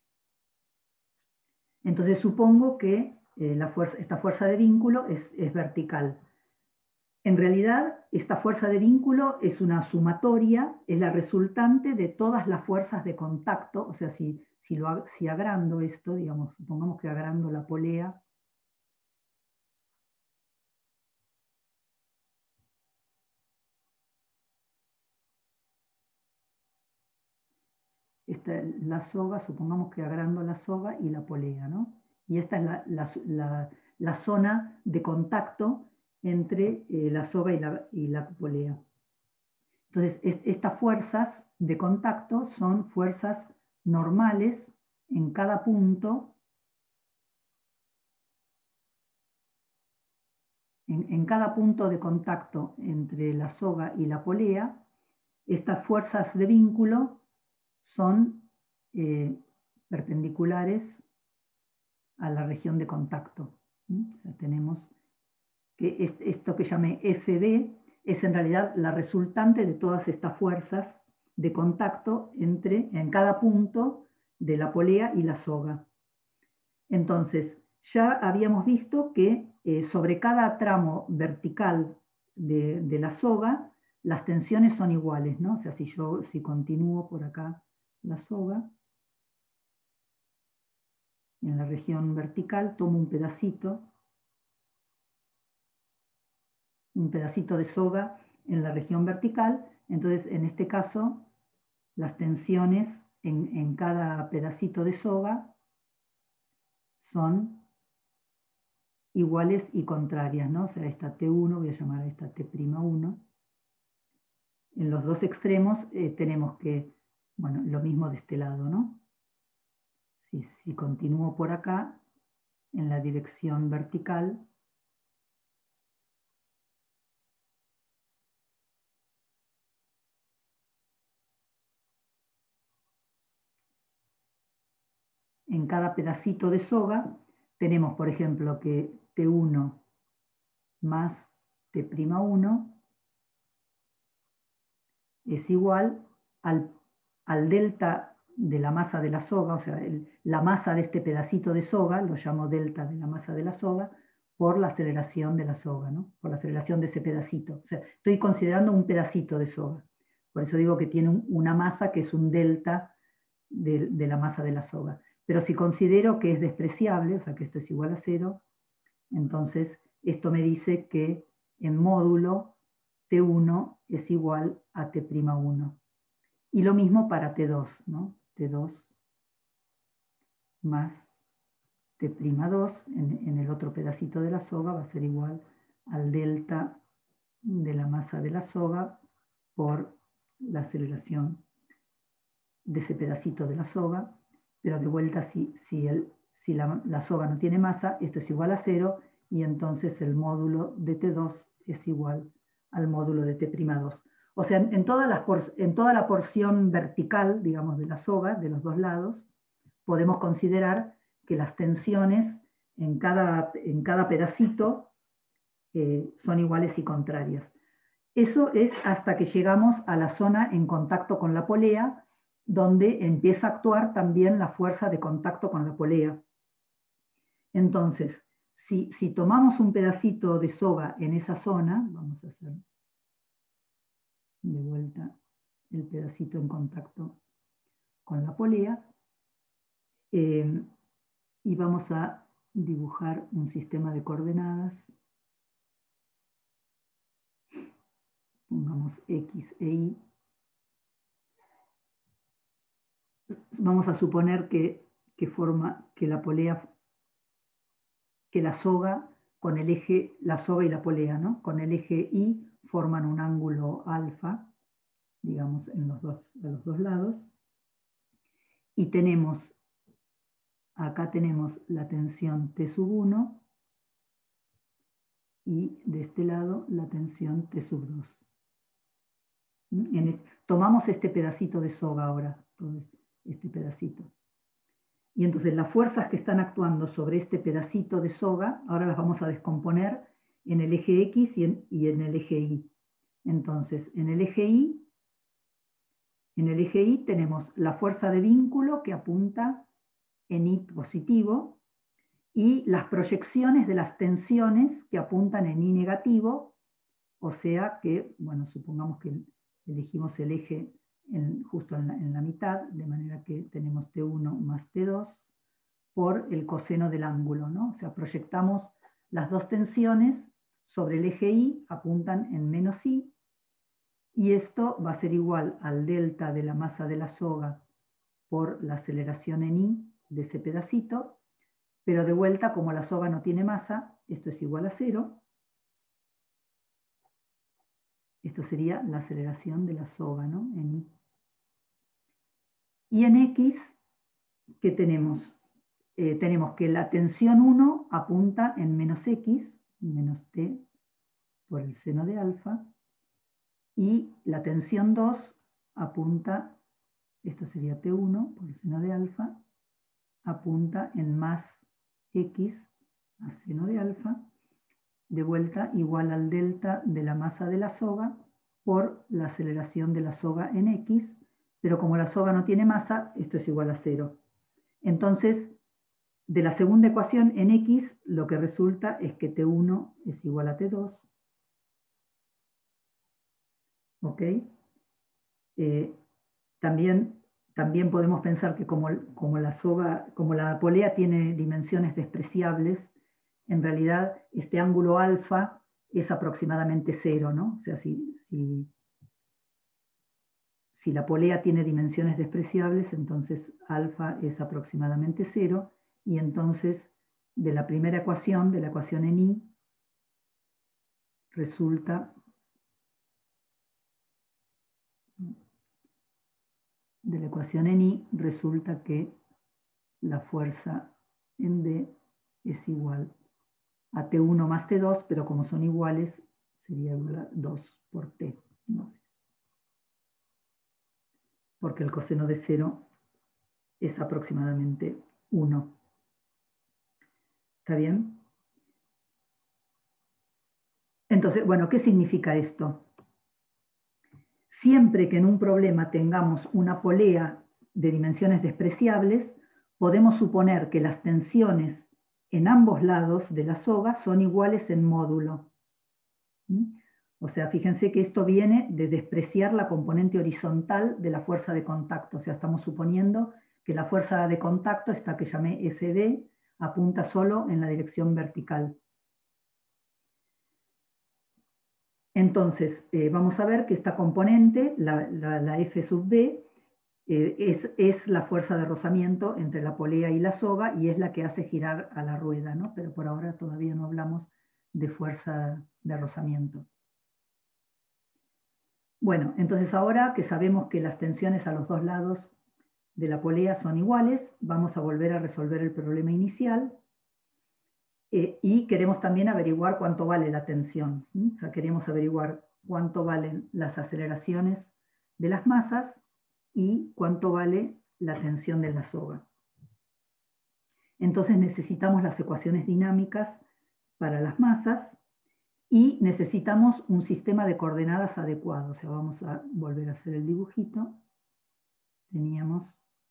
Entonces supongo que eh, la fuerza, esta fuerza de vínculo es, es vertical. En realidad, esta fuerza de vínculo es una sumatoria, es la resultante de todas las fuerzas de contacto. O sea, si, si, lo, si agrando esto, digamos, supongamos que agrando la polea, esta, la soga, supongamos que agrando la soga y la polea, ¿no? Y esta es la, la, la, la zona de contacto entre eh, la soga y la, y la polea. Entonces, es, estas fuerzas de contacto son fuerzas normales en cada punto, en, en cada punto de contacto entre la soga y la polea. Estas fuerzas de vínculo son eh, perpendiculares a la región de contacto. ¿Mm? O sea, tenemos que es, esto que llamé F B es en realidad la resultante de todas estas fuerzas de contacto entre, en cada punto de la polea y la soga. Entonces, ya habíamos visto que eh, sobre cada tramo vertical de, de la soga, las tensiones son iguales, ¿no? O sea, si yo si continúo por acá la soga, en la región vertical, tomo un pedacito, un pedacito de soga en la región vertical, entonces en este caso las tensiones en, en cada pedacito de soga son iguales y contrarias, ¿no? O sea, esta T uno, voy a llamar a esta T' uno. En los dos extremos eh, tenemos que, bueno, lo mismo de este lado, ¿no? Si, si continúo por acá, en la dirección vertical, en cada pedacito de soga, tenemos, por ejemplo, que T uno más T' uno es igual al, al delta de la masa de la soga, o sea, el, la masa de este pedacito de soga, lo llamo delta de la masa de la soga, por la aceleración de la soga, ¿no? Por la aceleración de ese pedacito. O sea, estoy considerando un pedacito de soga. Por eso digo que tiene un, una masa que es un delta de, de la masa de la soga. Pero si considero que es despreciable, o sea, que esto es igual a cero, entonces esto me dice que en módulo T uno es igual a T' uno. Y lo mismo para T dos, ¿no? T dos más T' dos en, en el otro pedacito de la soga va a ser igual al delta de la masa de la soga por la aceleración de ese pedacito de la soga, pero de vuelta si, si, el, si la, la soga no tiene masa, esto es igual a cero, y entonces el módulo de T dos es igual al módulo de T' dos. O sea, en, en, todas las por, en toda la porción vertical, digamos, de la soga, de los dos lados, podemos considerar que las tensiones en cada, en cada pedacito eh, son iguales y contrarias. Eso es hasta que llegamos a la zona en contacto con la polea, donde empieza a actuar también la fuerza de contacto con la polea. Entonces, si, si tomamos un pedacito de soga en esa zona, vamos a hacer de vuelta el pedacito en contacto con la polea, eh, y vamos a dibujar un sistema de coordenadas. Pongamos X e Y. Vamos a suponer que, que forma que la polea, que la soga con el eje, la soga y la polea, ¿no? Con el eje Y forman un ángulo alfa, digamos, en los dos, de los dos lados. Y tenemos, acá tenemos la tensión T sub uno y de este lado la tensión T sub dos. En el, tomamos este pedacito de soga ahora, todo este pedacito. Y entonces las fuerzas que están actuando sobre este pedacito de soga, ahora las vamos a descomponer en el eje X y en, y en el eje Y. Entonces, en el eje Y, en el eje Y tenemos la fuerza de vínculo que apunta en Y positivo y las proyecciones de las tensiones que apuntan en Y negativo, o sea que, bueno, supongamos que elegimos el eje en, justo en la, en la mitad, de manera que tenemos T uno más T dos por el coseno del ángulo, ¿no? O sea, proyectamos las dos tensiones sobre el eje Y, apuntan en menos Y, y esto va a ser igual al delta de la masa de la soga por la aceleración en Y de ese pedacito, pero de vuelta, como la soga no tiene masa, esto es igual a cero. Esto sería la aceleración de la soga, ¿no? En Y. Y en X, ¿qué tenemos? Eh, tenemos que la tensión uno apunta en menos X, menos T por el seno de alfa, y la tensión dos apunta, esto sería T uno por el seno de alfa, apunta en más X a seno de alfa, de vuelta igual al delta de la masa de la soga por la aceleración de la soga en X, pero como la soga no tiene masa, esto es igual a cero. Entonces, de la segunda ecuación en X, lo que resulta es que T uno es igual a T dos. ¿Ok? Eh, también también podemos pensar que como, como la soga, como la polea tiene dimensiones despreciables, en realidad este ángulo alfa es aproximadamente cero, ¿no? O sea, si, si, si la polea tiene dimensiones despreciables, entonces alfa es aproximadamente cero, y entonces de la primera ecuación, de la ecuación en I, resulta de la ecuación en I resulta que la fuerza en D es igual a T uno más T dos, pero como son iguales, sería dos por T, ¿no? Porque el coseno de cero es aproximadamente uno. ¿Está bien? Entonces, bueno, ¿qué significa esto? Siempre que en un problema tengamos una polea de dimensiones despreciables, podemos suponer que las tensiones en ambos lados de la soga son iguales en módulo. ¿Mm? O sea, fíjense que esto viene de despreciar la componente horizontal de la fuerza de contacto. O sea, estamos suponiendo que la fuerza de contacto, esta que llamé F D, apunta solo en la dirección vertical. Entonces, eh, vamos a ver que esta componente, la, la, la F sub B, eh, es, es la fuerza de rozamiento entre la polea y la soga y es la que hace girar a la rueda, ¿no? Pero por ahora todavía no hablamos de fuerza de rozamiento. Bueno, entonces ahora que sabemos que las tensiones a los dos lados de la polea son iguales, vamos a volver a resolver el problema inicial. Eh, y queremos también averiguar cuánto vale la tensión. ¿sí? O sea, queremos averiguar cuánto valen las aceleraciones de las masas y cuánto vale la tensión de la soga. Entonces necesitamos las ecuaciones dinámicas para las masas y necesitamos un sistema de coordenadas adecuado. O sea, vamos a volver a hacer el dibujito. Teníamos...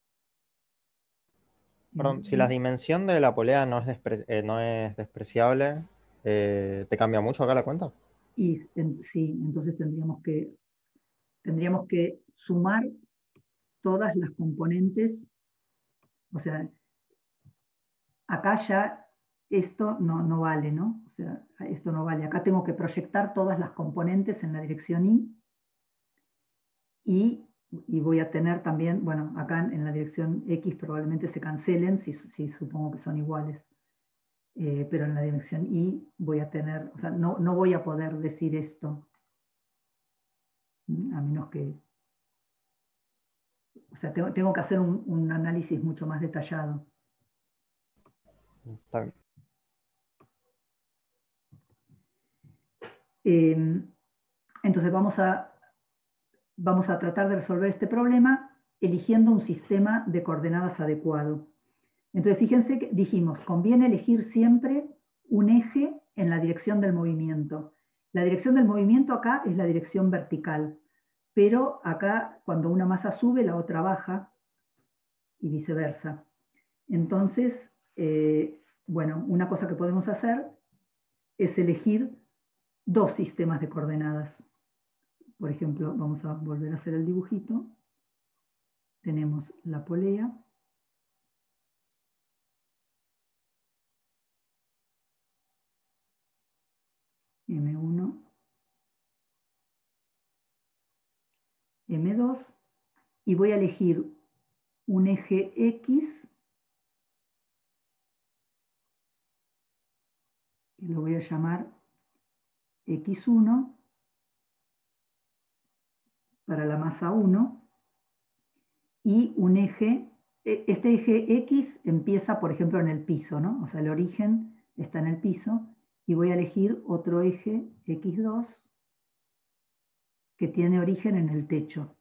Perdón, si la dimensión de la polea no es, despre eh, no es despreciable, eh, ¿te cambia mucho acá la cuenta? Y en, sí, entonces tendríamos que, tendríamos que sumar todas las componentes. O sea, acá ya esto no, no vale, ¿no? O sea, esto no vale. Acá tengo que proyectar todas las componentes en la dirección Y y, y voy a tener también, bueno, acá en la dirección X probablemente se cancelen, si, si supongo que son iguales. Eh, pero en la dirección Y voy a tener, o sea, no, no voy a poder decir esto, a menos que, o sea, tengo, tengo que hacer un, un análisis mucho más detallado. Está bien. Eh, entonces vamos a, vamos a tratar de resolver este problema eligiendo un sistema de coordenadas adecuado. Entonces fíjense que dijimos, conviene elegir siempre un eje en la dirección del movimiento. La dirección del movimiento acá es la dirección vertical, pero acá cuando una masa sube la otra baja y viceversa. Entonces, eh, bueno, una cosa que podemos hacer es elegir dos sistemas de coordenadas. Por ejemplo, vamos a volver a hacer el dibujito. Tenemos la polea. eme uno, eme dos, y voy a elegir un eje X, y lo voy a llamar equis uno, para la masa uno, y un eje, este eje X empieza, por ejemplo, en el piso, ¿no? O sea, el origen está en el piso, y voy a elegir otro eje equis dos, que tiene origen en el techo.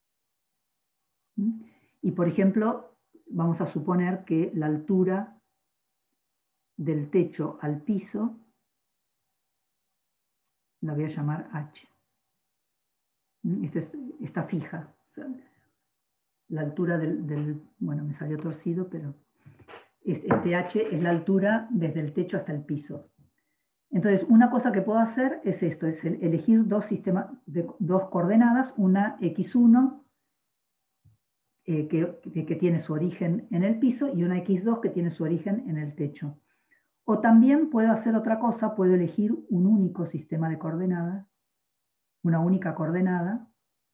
¿Mm? Y, por ejemplo, vamos a suponer que la altura del techo al piso la voy a llamar H. Esta es, está fija. O sea, la altura del, del, bueno, me salió torcido, pero este H es la altura desde el techo hasta el piso. Entonces, una cosa que puedo hacer es esto, es elegir dos sistemas de dos coordenadas, una equis uno eh, que, que, que tiene su origen en el piso y una equis dos que tiene su origen en el techo. O también puedo hacer otra cosa, puedo elegir un único sistema de coordenadas, una única coordenada,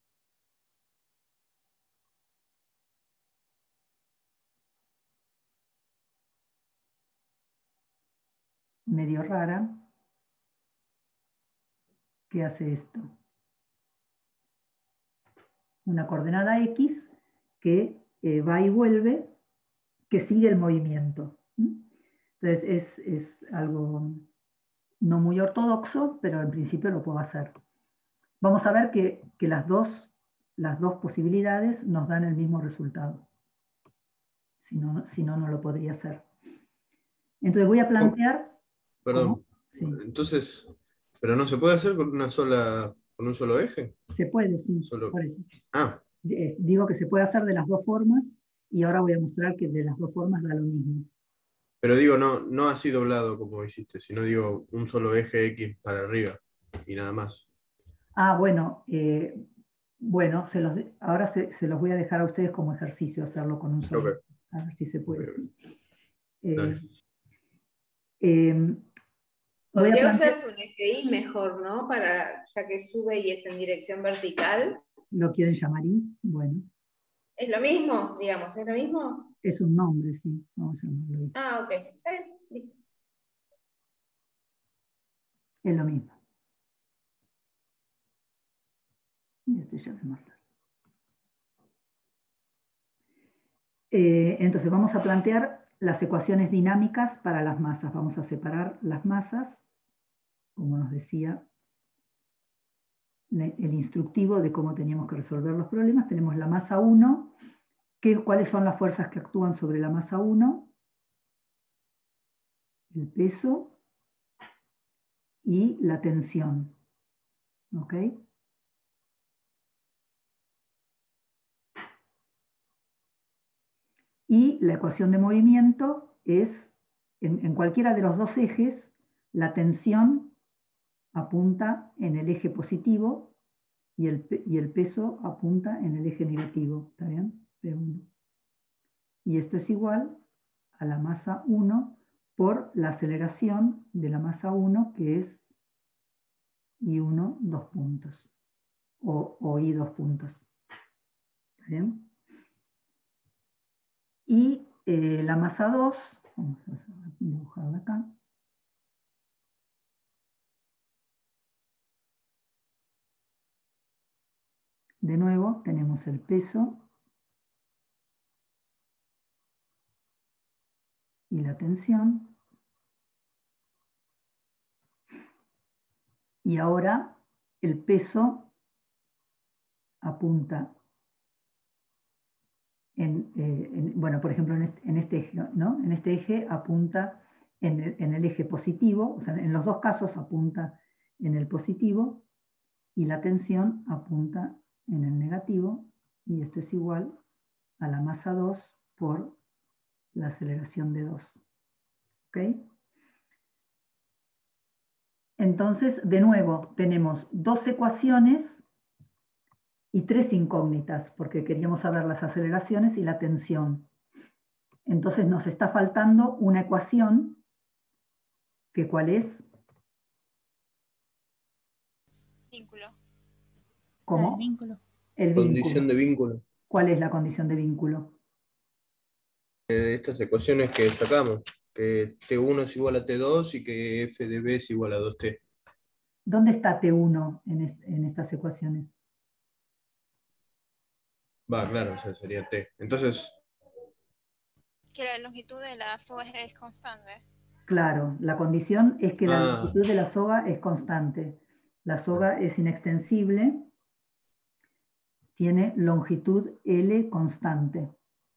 medio rara, que hace esto. Una coordenada X que eh, va y vuelve, que sigue el movimiento. Entonces es, es algo no muy ortodoxo, pero en principio lo puedo hacer. Vamos a ver que, que las, dos, las dos posibilidades nos dan el mismo resultado. Si no, si no, no lo podría hacer. Entonces voy a plantear... Perdón. Sí. Entonces, ¿pero no se puede hacer con una sola, con un solo eje? Se puede, sí. Solo... Por eso. Ah. Digo que se puede hacer de las dos formas y ahora voy a mostrar que de las dos formas da lo mismo. Pero digo, no, no así doblado como hiciste, sino digo un solo eje X para arriba y nada más. Ah, bueno, eh, bueno, se los, ahora se, se los voy a dejar a ustedes como ejercicio, hacerlo con un solo. Okay. A ver si se puede. Okay. Eh, eh, Podría plantear... usarse un eje Y mejor, ¿no? Para, ya que sube y es en dirección vertical. ¿Lo quieren llamar Y? Bueno. ¿Es lo mismo, digamos? ¿Es lo mismo? Es un nombre, sí. Vamos a llamarlo Y. Ah, ok. Eh, listo. Es lo mismo. Y este ya se marca. Eh, entonces vamos a plantear las ecuaciones dinámicas para las masas. Vamos a separar las masas, como nos decía el instructivo de cómo teníamos que resolver los problemas. Tenemos la masa uno, que, cuáles son las fuerzas que actúan sobre la masa uno, el peso y la tensión. ¿Ok? Y la ecuación de movimiento es, en, en cualquiera de los dos ejes, la tensión apunta en el eje positivo y el, y el peso apunta en el eje negativo. ¿Está bien? P uno. Y esto es igual a la masa uno por la aceleración de la masa uno, que es I uno, dos puntos. O, o I dos puntos. ¿Está bien? Y eh, la masa dos, vamos a dibujarla acá. De nuevo tenemos el peso y la tensión. Y ahora el peso apunta en, eh, en bueno, por ejemplo, en este, en este eje, ¿no? En este eje apunta en el, en el eje positivo, o sea, en los dos casos apunta en el positivo, y la tensión apunta en el negativo, y esto es igual a la masa dos por la aceleración de dos. ¿Ok? Entonces, de nuevo, tenemos dos ecuaciones y tres incógnitas, porque queríamos saber las aceleraciones y la tensión. Entonces nos está faltando una ecuación, que ¿cuál es? Vínculo. ¿Cómo? El vínculo. El vínculo. Condición de vínculo. ¿Cuál es la condición de vínculo? Eh, estas ecuaciones que sacamos, que T uno es igual a T dos y que F de B es igual a dos T. ¿Dónde está T uno en, est en estas ecuaciones? Va, claro, o sea, sería T. Entonces... Que la longitud de la soga es constante. Claro, la condición es que la Ah. longitud de la soga es constante. La soga es inextensible, tiene longitud L constante.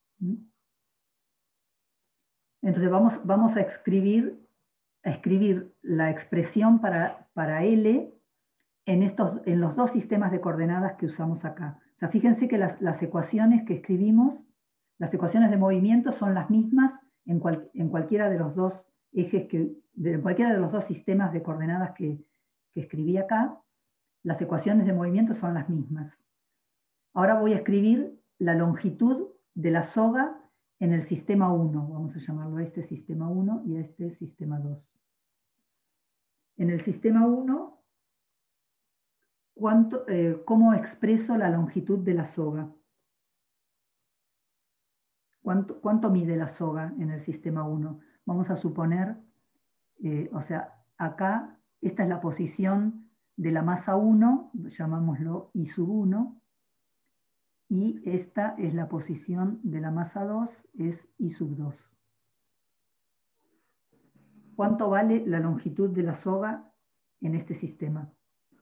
Entonces vamos, vamos a escribir, a escribir la expresión para, para L en, estos, en los dos sistemas de coordenadas que usamos acá. O sea, fíjense que las, las ecuaciones que escribimos, las ecuaciones de movimiento son las mismas en, cual, en cualquiera de los dos ejes, que, de cualquiera de los dos sistemas de coordenadas que, que escribí acá. Las ecuaciones de movimiento son las mismas. Ahora voy a escribir la longitud de la soga en el sistema uno. Vamos a llamarlo a este sistema uno y a este sistema dos. En el sistema uno, ¿cuánto, eh, ¿cómo expreso la longitud de la soga? ¿Cuánto, ¿Cuánto mide la soga en el sistema uno? Vamos a suponer, eh, o sea, acá, esta es la posición de la masa uno, llamámoslo I sub uno, y esta es la posición de la masa dos, es I sub dos. ¿Cuánto vale la longitud de la soga en este sistema?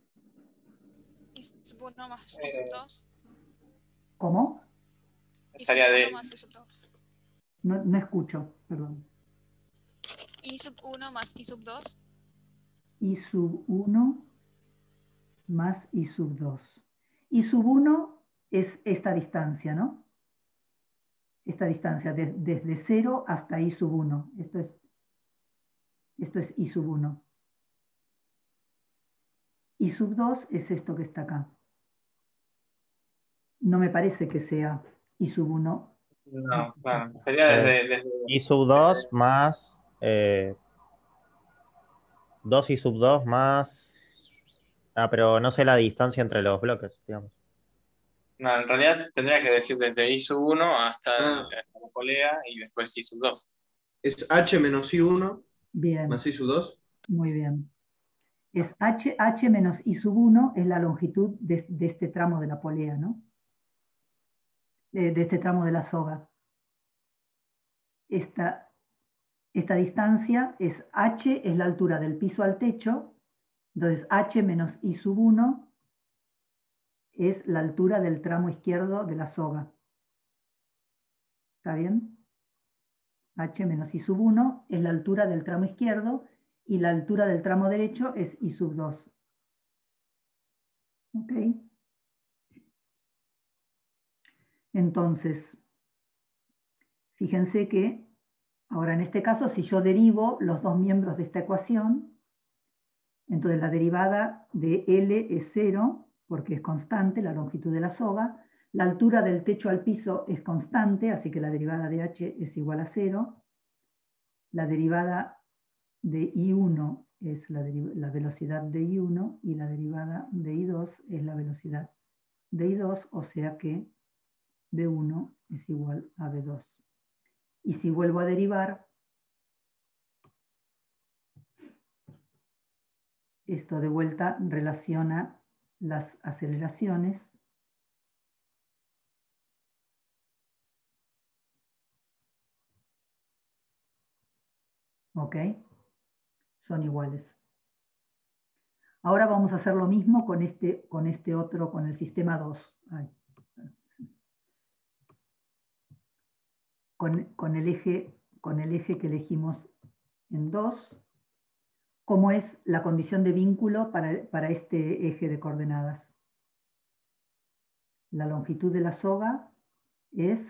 I sub uno más I sub dos. ¿Cómo? I sub uno más I sub dos. No, no escucho, perdón. I sub uno más I sub dos. I sub uno más I sub dos. I sub uno es esta distancia, ¿no? Esta distancia, de, desde cero hasta I sub uno. Esto es, esto es I sub uno. I sub dos es esto que está acá. No me parece que sea I sub uno. No, claro. Sería desde, desde I sub dos más eh, dos I sub dos más... Ah, pero no sé la distancia entre los bloques, digamos. No, en realidad tendría que decir desde I sub uno hasta Ah. la, la polea y después I sub dos. Es H menos I uno Bien, más I sub dos. muy bien. Es H, H menos I sub uno es la longitud de, de este tramo de la polea, ¿no? De, de este tramo de la soga. Esta, esta distancia es H, es la altura del piso al techo, entonces H menos I sub uno es la altura del tramo izquierdo de la soga. ¿Está bien? H menos I sub uno es la altura del tramo izquierdo y la altura del tramo derecho es I sub dos. ¿Ok? Entonces, fíjense que, ahora en este caso, si yo derivo los dos miembros de esta ecuación, entonces la derivada de L es cero, porque es constante la longitud de la soga, la altura del techo al piso es constante, así que la derivada de H es igual a cero, la derivada de I uno es la, la velocidad de I uno y la derivada de I dos es la velocidad de I dos, o sea que B uno es igual a B dos. Y si vuelvo a derivar, esto de vuelta relaciona las aceleraciones. ¿Ok? Son iguales. Ahora vamos a hacer lo mismo con este, con este otro, con el sistema dos. Ay. Con, con, el eje, con el eje que elegimos en dos. ¿Cómo es la condición de vínculo para, para este eje de coordenadas? La longitud de la soga es...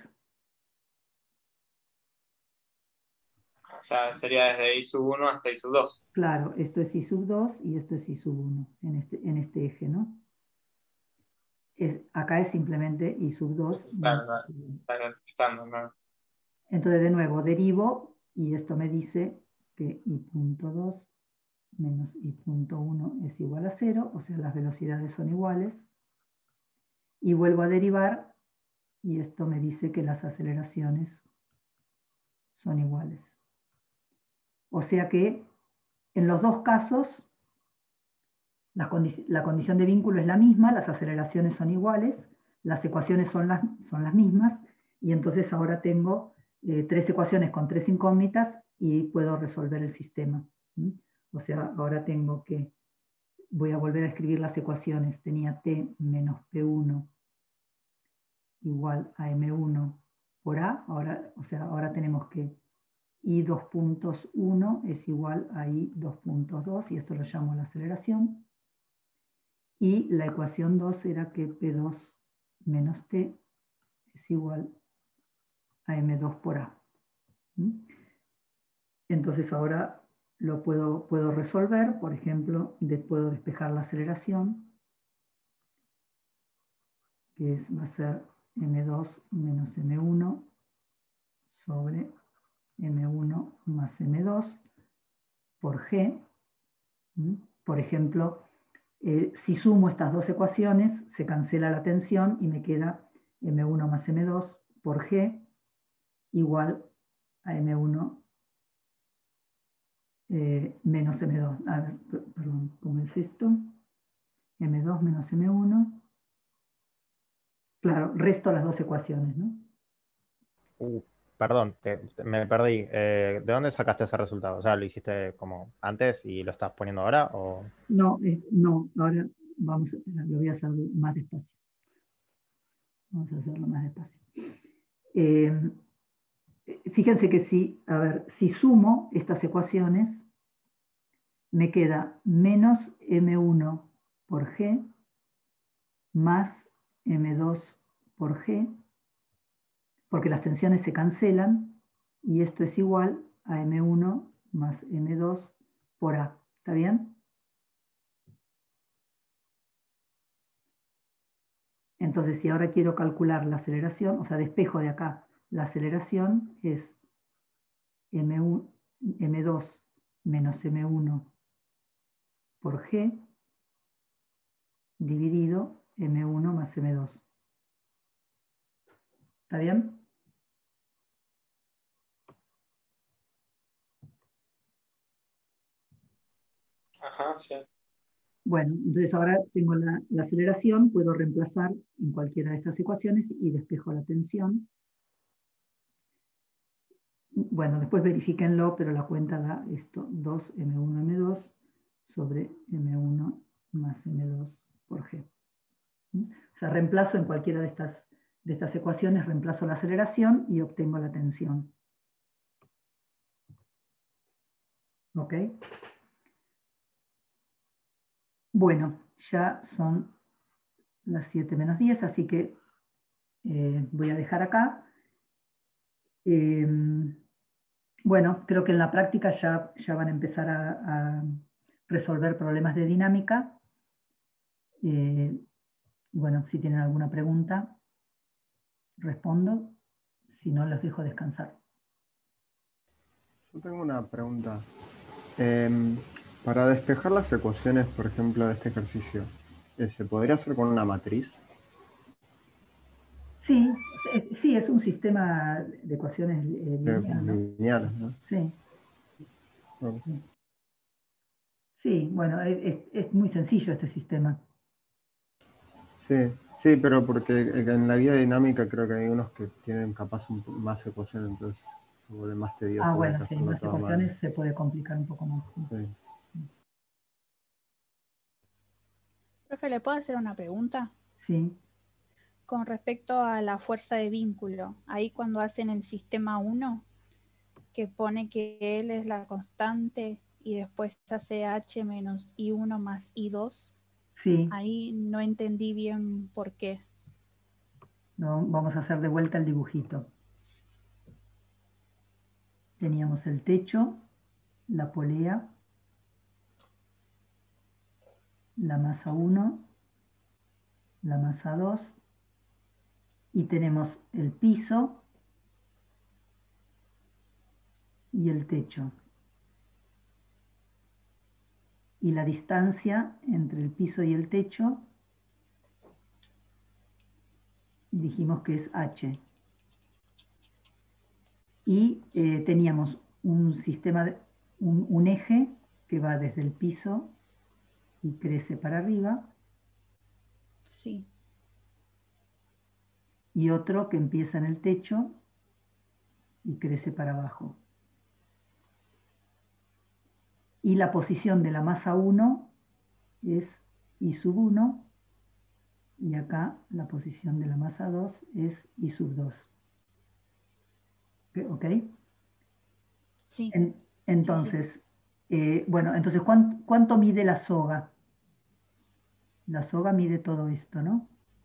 O sea, sería desde I sub uno hasta I sub dos. Claro, esto es I sub dos y esto es I sub uno en este, en este eje, ¿no? Es, acá es simplemente I sub dos. Claro, claro, claro, claro. Entonces, de nuevo, derivo y esto me dice que I punto dos menos I punto uno es igual a cero, o sea, las velocidades son iguales. Y vuelvo a derivar y esto me dice que las aceleraciones son iguales. O sea que en los dos casos la, condi la condición de vínculo es la misma, las aceleraciones son iguales, las ecuaciones son las, son las mismas, y entonces ahora tengo eh, tres ecuaciones con tres incógnitas y puedo resolver el sistema. ¿Mm? O sea, ahora tengo que, voy a volver a escribir las ecuaciones, tenía T menos P uno igual a M uno por A, ahora, o sea, ahora tenemos que I dos puntos uno es igual a I dos puntos dos, y esto lo llamo la aceleración. Y la ecuación dos era que P dos menos T es igual a M dos por A. ¿Mm? Entonces ahora lo puedo, puedo resolver, por ejemplo, de, puedo despejar la aceleración, que es, va a ser eme dos menos eme uno sobre eme uno más eme dos por G. ¿Mm? Por ejemplo, eh, si sumo estas dos ecuaciones, se cancela la tensión y me queda eme uno más eme dos por G igual a eme uno eh, menos eme dos. A ver, perdón, ¿cómo es esto? eme dos menos eme uno. Claro, resto las dos ecuaciones, ¿no? Uh, perdón, te- te- me perdí. Eh, ¿de dónde sacaste ese resultado? O sea, ¿lo hiciste como antes y lo estás poniendo ahora? O... No, eh, no, ahora vamos a esperar, lo voy a hacer más despacio. Vamos a hacerlo más despacio. Eh, fíjense que si, a ver, si sumo estas ecuaciones, me queda menos eme uno por G más eme dos por G, porque las tensiones se cancelan, y esto es igual a eme uno más eme dos por A. ¿Está bien? Entonces, si ahora quiero calcular la aceleración, o sea, despejo de acá, la aceleración es eme uno, eme dos menos eme uno por G dividido eme uno más eme dos. ¿Está bien? Ajá, sí. Bueno, entonces ahora tengo la, la aceleración, puedo reemplazar en cualquiera de estas ecuaciones y despejo la tensión. Bueno, después verifíquenlo, pero la cuenta da esto, dos eme uno eme dos sobre eme uno más eme dos por G. ¿Mm? O sea, reemplazo en cualquiera de estas, de estas ecuaciones, reemplazo la aceleración y obtengo la tensión. ¿Ok? Bueno, ya son las siete menos diez, así que eh, voy a dejar acá. Eh, bueno, creo que en la práctica ya, ya van a empezar a, a resolver problemas de dinámica. Eh, y bueno, si tienen alguna pregunta, respondo. Si no, los dejo descansar. Yo tengo una pregunta. Em, para despejar las ecuaciones, por ejemplo, de este ejercicio, eh, ¿se podría hacer con una matriz? Sí, eh, sí, es un sistema de ecuaciones eh, Eh, lineal, ¿no? lineales, ¿no? Sí. Ok. Sí, bueno, es, es- es muy sencillo este sistema. Sí, sí, pero porque en la vida dinámica creo que hay unos que tienen capaz un po- más ecuaciones, entonces se vuelve más tedioso Ah, tener bueno, que sí, hacerlo las todo a mano. ecuaciones se puede complicar un poco más. Sí. Sí. Profe, ¿le puedo hacer una pregunta? Sí. Con respecto a la fuerza de vínculo, ahí cuando hacen el sistema uno, que pone que L es la constante y después hace H menos I uno más I dos, Sí. ahí no entendí bien por qué. No, vamos a hacer de vuelta el dibujito. Teníamos el techo, la polea, la masa uno, la masa dos, y tenemos el piso y el techo. Y la distancia entre el piso y el techo dijimos que es H. Y eh, teníamos un sistema, de, un, un eje que va desde el piso y crece para arriba. Sí. Y otro que empieza en el techo y crece para abajo. Y la posición de la masa uno es I sub uno, y acá la posición de la masa dos es I sub dos. ¿Ok? Sí. En, entonces, sí, sí. Eh, bueno, entonces, ¿cuánto, ¿cuánto mide la soga? La soga mide todo esto, ¿no?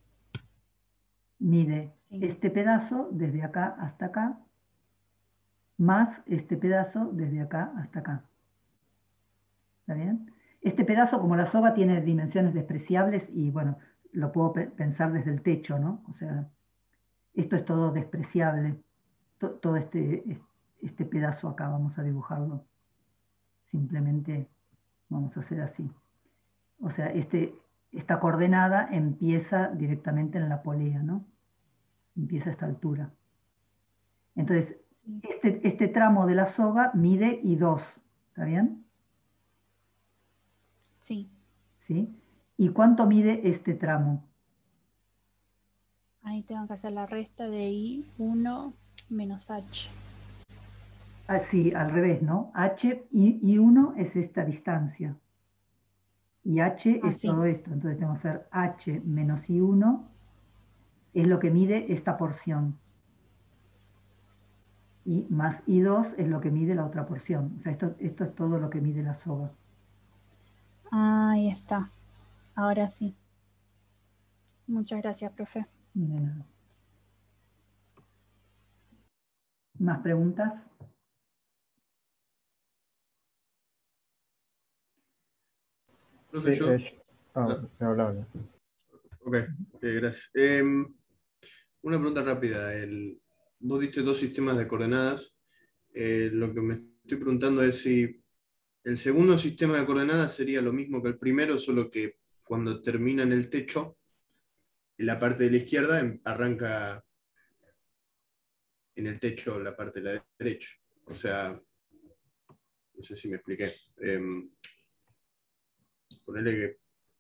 Mide sí. este pedazo desde acá hasta acá, más este pedazo desde acá hasta acá. ¿Está bien? Este pedazo, como la soga tiene dimensiones despreciables, y bueno, lo puedo pe pensar desde el techo, ¿no? O sea, esto es todo despreciable. To, todo este, este pedazo acá vamos a dibujarlo. Simplemente vamos a hacer así. O sea, este, esta coordenada empieza directamente en la polea, ¿no? Empieza a esta altura. Entonces, este, este tramo de la soga mide I dos, ¿está bien? Sí. ¿Sí? ¿Y cuánto mide este tramo? Ahí tengo que hacer la resta de I uno menos H. Ah, sí, al revés, ¿no? H, I, I1 es esta distancia. Y H Ah, es sí. todo esto. Entonces tengo que hacer H menos I uno es lo que mide esta porción. Y más I dos es lo que mide la otra porción. O sea, esto, esto es todo lo que mide la soga. Ah, ahí está. Ahora sí. Muchas gracias, profe. De nada. ¿Más preguntas? Profe, Sí, yo. eh, ah, me hablaba. Ok, eh, gracias. Eh, una pregunta rápida. El, vos diste dos sistemas de coordenadas. Eh, lo que me estoy preguntando es si el segundo sistema de coordenadas sería lo mismo que el primero, solo que cuando termina en el techo, en la parte de la izquierda em- arranca en el techo la parte de la derecha. O sea, no sé si me expliqué. Eh, ponerle que.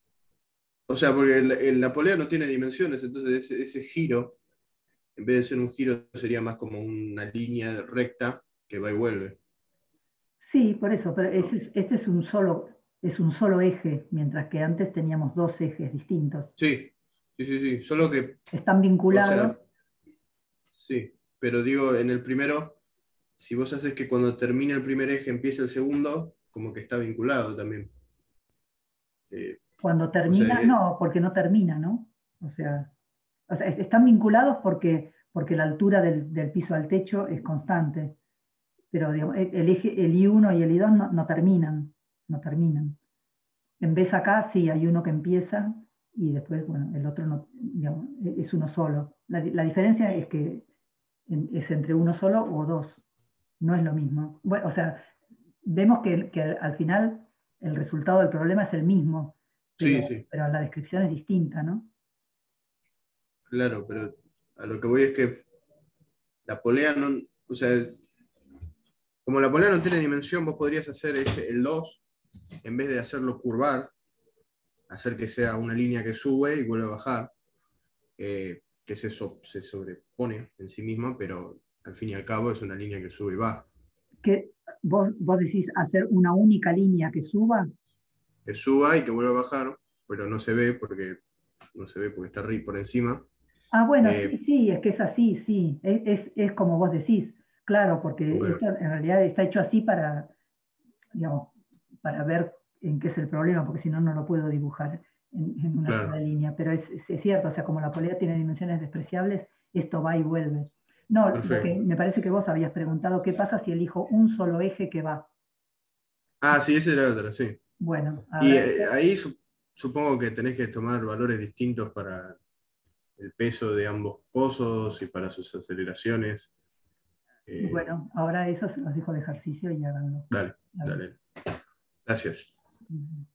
O sea, porque el- el- la polea no tiene dimensiones, entonces ese, ese giro, en vez de ser un giro, sería más como una línea recta que va y vuelve. Sí, por eso, pero ese es- este es un solo, es un solo eje, mientras que antes teníamos dos ejes distintos. Sí, sí, sí, sí. Solo que, Están o vinculados. sea, sí, pero digo, en el primero, si vos haces que cuando termine el primer eje empiece el segundo, como que está vinculado también. Eh, Cuando o sea, termina, eh, no, porque no termina, ¿no? O sea, o sea, es- están vinculados porque, porque la altura del, del piso al techo es constante. Pero digamos, el, el eje, el I uno y el I dos no, no terminan, no terminan. En vez acá sí hay uno que empieza y después, bueno, el otro no, digamos, es uno solo. La, la diferencia es que en- es entre uno solo o dos. No es lo mismo. Bueno, o sea, vemos que, que al, al final el resultado del problema es el mismo, pero, sí, sí, pero la descripción es distinta, ¿no? claro, pero a lo que voy es que la polea no, o sea, es- como la polea no tiene dimensión, vos podrías hacer ese- el dos, en vez de hacerlo curvar, hacer que sea una línea que sube y vuelve a bajar, eh, que se, so- se sobrepone en sí misma, pero al fin y al cabo es una línea que sube y baja. Que vos, vos decís hacer una única línea que suba. Que suba y que vuelva a bajar, pero no se ve porque no se ve porque está arriba por encima. Ah, bueno, Eh, sí, sí, es que es así, sí, es, es, es como vos decís, claro, porque ok, esto en realidad está hecho así para, digamos, para ver en qué es el problema, porque si no, no lo puedo dibujar en, en una claro, sola línea, pero es, es- es cierto, o sea, como la polea tiene dimensiones despreciables, esto va y vuelve. No, lo que perfecto. me parece que vos habías preguntado, ¿qué pasa si elijo un solo eje que va? Ah, sí, esa era otra, sí. Bueno, a Y ver, eh, ahí su- supongo que tenés que tomar valores distintos para el peso de ambos cosos y para sus aceleraciones. Eh, bueno, ahora eso se los dejo de ejercicio y háganlo. dale, A ver. dale. Gracias. Ujú.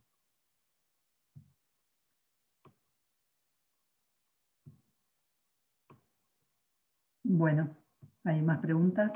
Bueno, ¿hay más preguntas?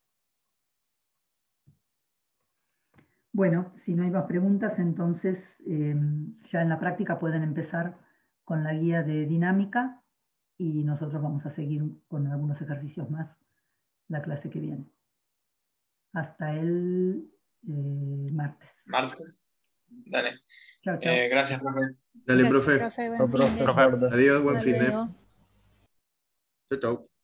Bueno, si no hay más preguntas, entonces eh, ya en la práctica pueden empezar con la guía de dinámica y nosotros vamos a seguir con algunos ejercicios más la clase que viene. Hasta el eh, martes. Martes. Dale. Chao, chao. Eh, gracias, profe. Dale, Gracias, profe. profe. Buen No, fin profe, de. Profe. suerte. Adiós, buen Hasta fin de. luego. Chau, chau.